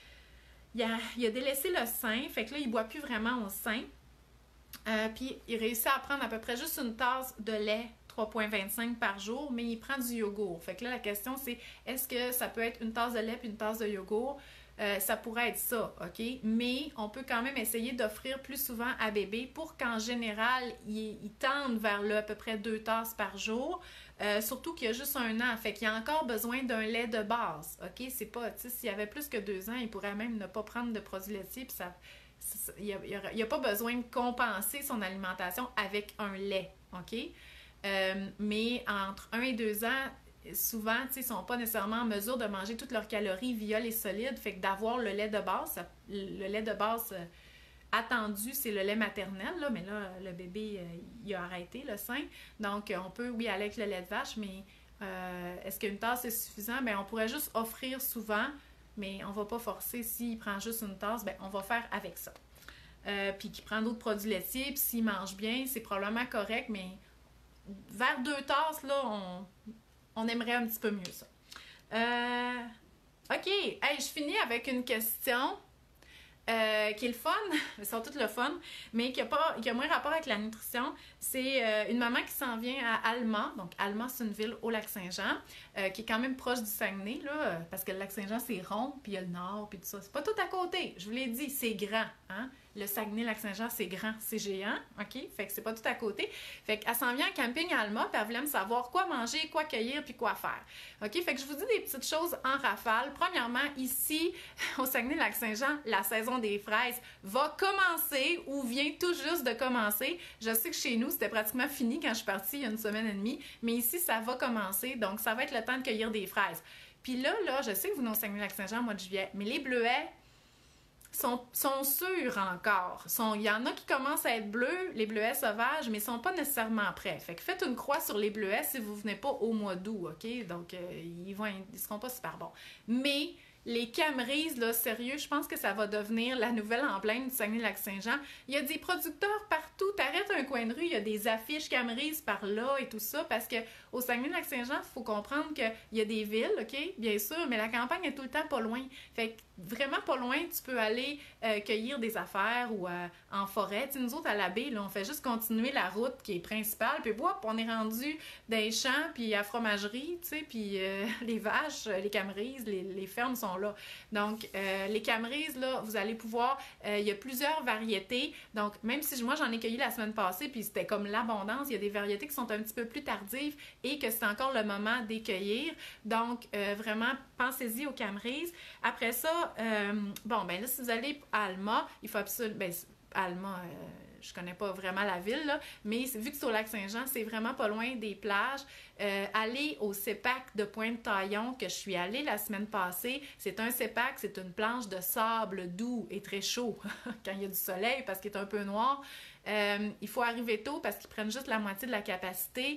il a, il a délaissé le sein, fait que là il ne boit plus vraiment au sein, euh, puis il réussit à prendre à peu près juste une tasse de lait trois virgule vingt-cinq par jour, mais il prend du yogourt, fait que là la question c'est, est-ce que ça peut être une tasse de lait puis une tasse de yogourt? Euh, ça pourrait être ça, OK? Mais on peut quand même essayer d'offrir plus souvent à bébé pour qu'en général, il, il tende vers le, à peu près deux tasses par jour. Euh, surtout qu'il y a juste un an, fait qu'il y a encore besoin d'un lait de base, OK? C'est pas, tu sais, s'il y avait plus que deux ans, il pourrait même ne pas prendre de produits laitiers, puis ça, il n'y a, a pas besoin de compenser son alimentation avec un lait, OK? Euh, mais entre un et deux ans, souvent, ils ne sont pas nécessairement en mesure de manger toutes leurs calories via les solides, fait que d'avoir le lait de base, ça, le lait de base euh, attendu, c'est le lait maternel, là, mais là, le bébé, euh, il a arrêté le sein, donc on peut, oui, aller avec le lait de vache, mais euh, est-ce qu'une tasse est suffisant? Bien, on pourrait juste offrir souvent, mais on ne va pas forcer. S'il prend juste une tasse, bien, on va faire avec ça. Euh, puis qu'il prend d'autres produits laitiers, puis s'il mange bien, c'est probablement correct, mais vers deux tasses, là, on, on aimerait un petit peu mieux ça. Euh, OK, hey, je finis avec une question euh, qui est le fun, ils sont toutes le fun, mais qui a, pas, qui a moins rapport avec la nutrition. C'est euh, une maman qui s'en vient à Alma. Donc, Alma, c'est une ville au Lac-Saint-Jean, euh, qui est quand même proche du Saguenay, là, parce que le Lac-Saint-Jean, c'est rond, puis il y a le nord, puis tout ça. C'est pas tout à côté, je vous l'ai dit, c'est grand, hein? Le Saguenay-Lac-Saint-Jean, c'est grand, c'est géant, OK? Fait que c'est pas tout à côté. Fait qu'elle s'en vient en camping à Alma, puis elle voulait me savoir quoi manger, quoi cueillir, puis quoi faire. OK? Fait que je vous dis des petites choses en rafale. Premièrement, ici, au Saguenay-Lac-Saint-Jean, la saison des fraises va commencer ou vient tout juste de commencer. Je sais que chez nous, c'était pratiquement fini quand je suis partie il y a une semaine et demie, mais ici, ça va commencer, donc ça va être le temps de cueillir des fraises. Puis là, là, je sais que vous venez au Saguenay-Lac-Saint-Jean au mois de juillet, mais les bleuets sont, sont sûrs encore. Il y en a qui commencent à être bleus, les bleuets sauvages, mais ils sont pas nécessairement prêts. Fait que faites une croix sur les bleuets si vous venez pas au mois d'août, OK? Donc, euh, ils vont, ils seront pas super bons. Mais les camerises, là, sérieux, je pense que ça va devenir la nouvelle emblème du Saguenay-Lac-Saint-Jean. Il y a des producteurs partout. T'arrêtes un coin de rue, il y a des affiches camerises par là et tout ça, parce que au Saguenay-Lac-Saint-Jean, il faut comprendre qu'il y a des villes, OK, bien sûr, mais la campagne est tout le temps pas loin. Fait que vraiment pas loin, tu peux aller euh, cueillir des affaires ou euh, en forêt. T'sais, nous autres, à la baie, là, on fait juste continuer la route qui est principale, puis hop, on est rendu dans les champs, puis à la fromagerie, tu sais, puis euh, les vaches, les camerises, les, les fermes sont là. Donc, euh, les camerises, là, vous allez pouvoir, euh, il y a plusieurs variétés. Donc, même si moi, j'en ai cueilli la semaine passée, puis c'était comme l'abondance, il y a des variétés qui sont un petit peu plus tardives et que c'est encore le moment d'écueillir. Donc, euh, vraiment, pensez-y aux camerises. Après ça, euh, bon, ben là, si vous allez à Alma, il faut absolument... Ben, Alma, euh, je connais pas vraiment la ville, là, mais vu que c'est au Lac-Saint-Jean, c'est vraiment pas loin des plages. Euh, allez au CEPAC de Pointe-Taillon, que je suis allée la semaine passée. C'est un CEPAC, c'est une planche de sable doux et très chaud quand il y a du soleil parce qu'il est un peu noir. Euh, il faut arriver tôt parce qu'ils prennent juste la moitié de la capacité.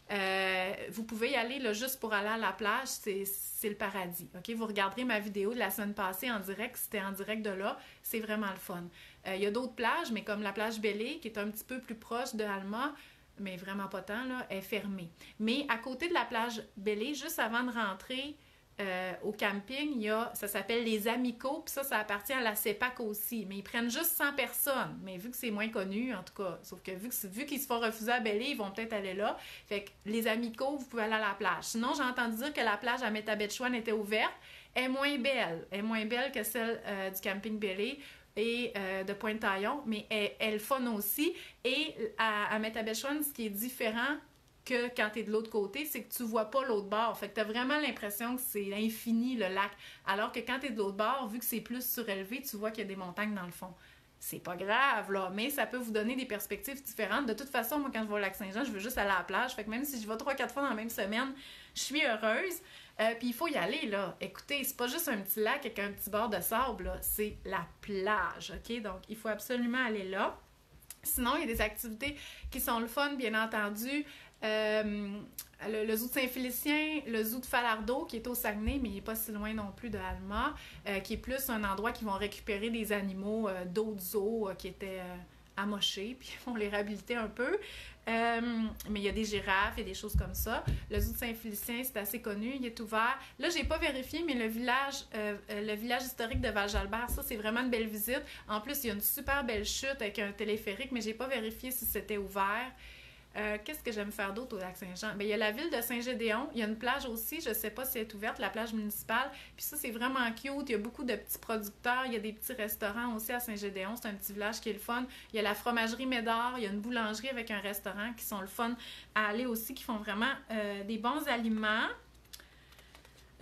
Euh, vous pouvez y aller là, juste pour aller à la plage, c'est le paradis. Okay? Vous regarderez ma vidéo de la semaine passée en direct, c'était en direct de là, c'est vraiment le fun. Euh, il y a d'autres plages, mais comme la plage Bellée, qui est un petit peu plus proche de Alma, mais vraiment pas tant, là, est fermée. Mais à côté de la plage Bellée, juste avant de rentrer euh, au camping, il y a, ça s'appelle les Amicaux, puis ça, ça appartient à la CEPAC aussi. Mais ils prennent juste cent personnes. Mais vu que c'est moins connu, en tout cas, sauf que vu qu'ils vu qu'ils se font refuser à Bellée, ils vont peut-être aller là. Fait que les Amicaux, vous pouvez aller à la plage. Sinon, j'ai entendu dire que la plage à Métabetchouan était ouverte. Elle est moins belle. Elle est moins belle que celle euh, du camping Bellée et euh, de Pointe-Taillon, mais elle, elle fun aussi. Et à, à Métabetchouan, ce qui est différent que quand tu es de l'autre côté, c'est que tu vois pas l'autre bord. Fait que tu as vraiment l'impression que c'est infini, le lac. Alors que quand tu es de l'autre bord, vu que c'est plus surélevé, tu vois qu'il y a des montagnes dans le fond. C'est pas grave, là, mais ça peut vous donner des perspectives différentes. De toute façon, moi, quand je vais au Lac-Saint-Jean, je veux juste aller à la plage. Fait que même si je vais trois quatre fois dans la même semaine, je suis heureuse. Euh, Puis il faut y aller, là. Écoutez, c'est pas juste un petit lac avec un petit bord de sable, là. C'est la plage, OK? Donc, il faut absolument aller là. Sinon, il y a des activités qui sont le fun, bien entendu. Euh, le, le zoo de Saint-Félicien, le zoo de Falardeau, qui est au Saguenay, mais il n'est pas si loin non plus de Alma, euh, qui est plus un endroit qui vont récupérer des animaux euh, d'autres zoos euh, qui étaient euh, amochés, puis ils vont les réhabiliter un peu. Euh, mais il y a des girafes et des choses comme ça. Le zoo de Saint-Félicien, c'est assez connu, il est ouvert. Là, j'ai pas vérifié, mais le village, euh, le village historique de Val-Jalbert, ça, c'est vraiment une belle visite. En plus, il y a une super belle chute avec un téléphérique, mais j'ai pas vérifié si c'était ouvert. Euh, Qu'est-ce que j'aime faire d'autre au Lac-Saint-Jean? Bien, il y a la ville de Saint-Gédéon. Il y a une plage aussi. Je ne sais pas si elle est ouverte, la plage municipale. Puis ça, c'est vraiment cute. Il y a beaucoup de petits producteurs. Il y a des petits restaurants aussi à Saint-Gédéon. C'est un petit village qui est le fun. Il y a la fromagerie Médard. Il y a une boulangerie avec un restaurant qui sont le fun à aller aussi, qui font vraiment euh, des bons aliments.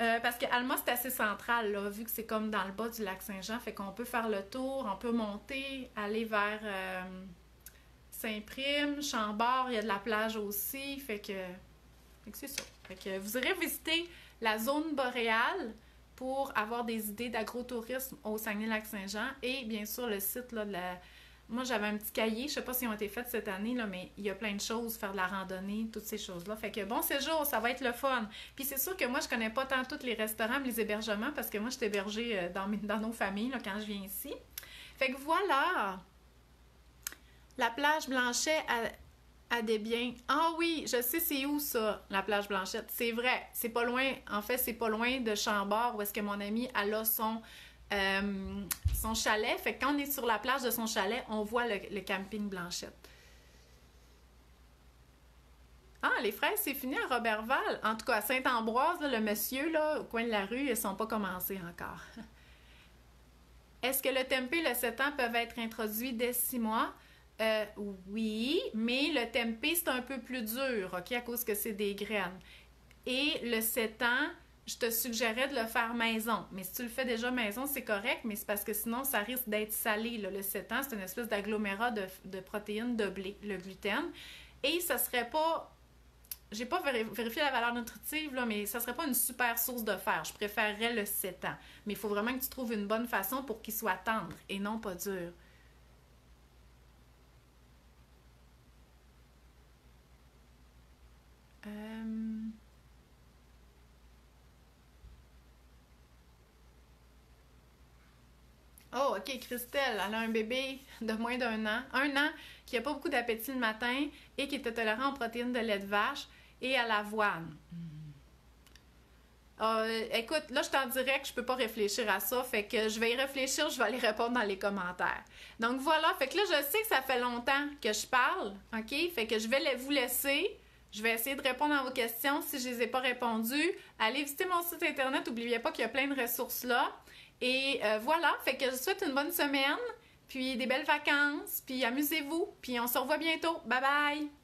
Euh, parce que Alma, c'est assez central, là, vu que c'est comme dans le bas du lac Saint-Jean. Fait qu'on peut faire le tour, on peut monter, aller vers euh, Saint-Prime, Chambord, il y a de la plage aussi. Fait que, fait que c'est ça. Fait que vous irez visiter la zone boréale pour avoir des idées d'agrotourisme au Saguenay-Lac-Saint-Jean et bien sûr le site là, de la... Moi, j'avais un petit cahier, je sais pas si ont été faites cette année, là, mais il y a plein de choses, faire de la randonnée, toutes ces choses-là. Fait que bon séjour, ça va être le fun. Puis c'est sûr que moi, je connais pas tant tous les restaurants, mais les hébergements, parce que moi, je suis hébergée dans, mes, dans nos familles là, quand je viens ici. Fait que voilà, la plage Blanchet à, à Desbiens. Ah oui, je sais c'est où ça, la plage Blanchette. C'est vrai, c'est pas loin, en fait, c'est pas loin de Chambord, où est-ce que mon amie, elle a son... Euh, son chalet. Fait que quand on est sur la plage de son chalet, on voit le, le camping Blanchette. Ah, les fraises, c'est fini à Robertval. En tout cas, à Saint-Ambroise, là, le monsieur, là, au coin de la rue, ils sont pas commencés encore. Est-ce que le tempeh et le sept ans peuvent être introduits dès six mois? Euh, oui, mais le tempeh, c'est un peu plus dur, OK, à cause que c'est des graines. Et le sept ans, je te suggérais de le faire maison. Mais si tu le fais déjà maison, c'est correct, mais c'est parce que sinon, ça risque d'être salé. Là. Le sept ans, c'est une espèce d'agglomérat de, de protéines de blé, le gluten. Et ça serait pas... J'ai pas vérifié la valeur nutritive, là, mais ça serait pas une super source de fer. Je préférerais le sept ans. Mais il faut vraiment que tu trouves une bonne façon pour qu'il soit tendre et non pas dur. Euh... Oh, OK, Christelle, elle a un bébé de moins d'un an, un an, qui n'a pas beaucoup d'appétit le matin et qui est intolérant aux protéines de lait de vache et à l'avoine. Euh, écoute, là, je t'en dirais que je peux pas réfléchir à ça, fait que je vais y réfléchir, je vais aller répondre dans les commentaires. Donc voilà, fait que là, je sais que ça fait longtemps que je parle, OK? Fait que je vais vous laisser. Je vais essayer de répondre à vos questions. Si je les ai pas répondues, allez visiter mon site internet. N'oubliez pas qu'il y a plein de ressources là. Et euh, voilà, fait que je vous souhaite une bonne semaine, puis des belles vacances, puis amusez-vous, puis on se revoit bientôt. Bye bye!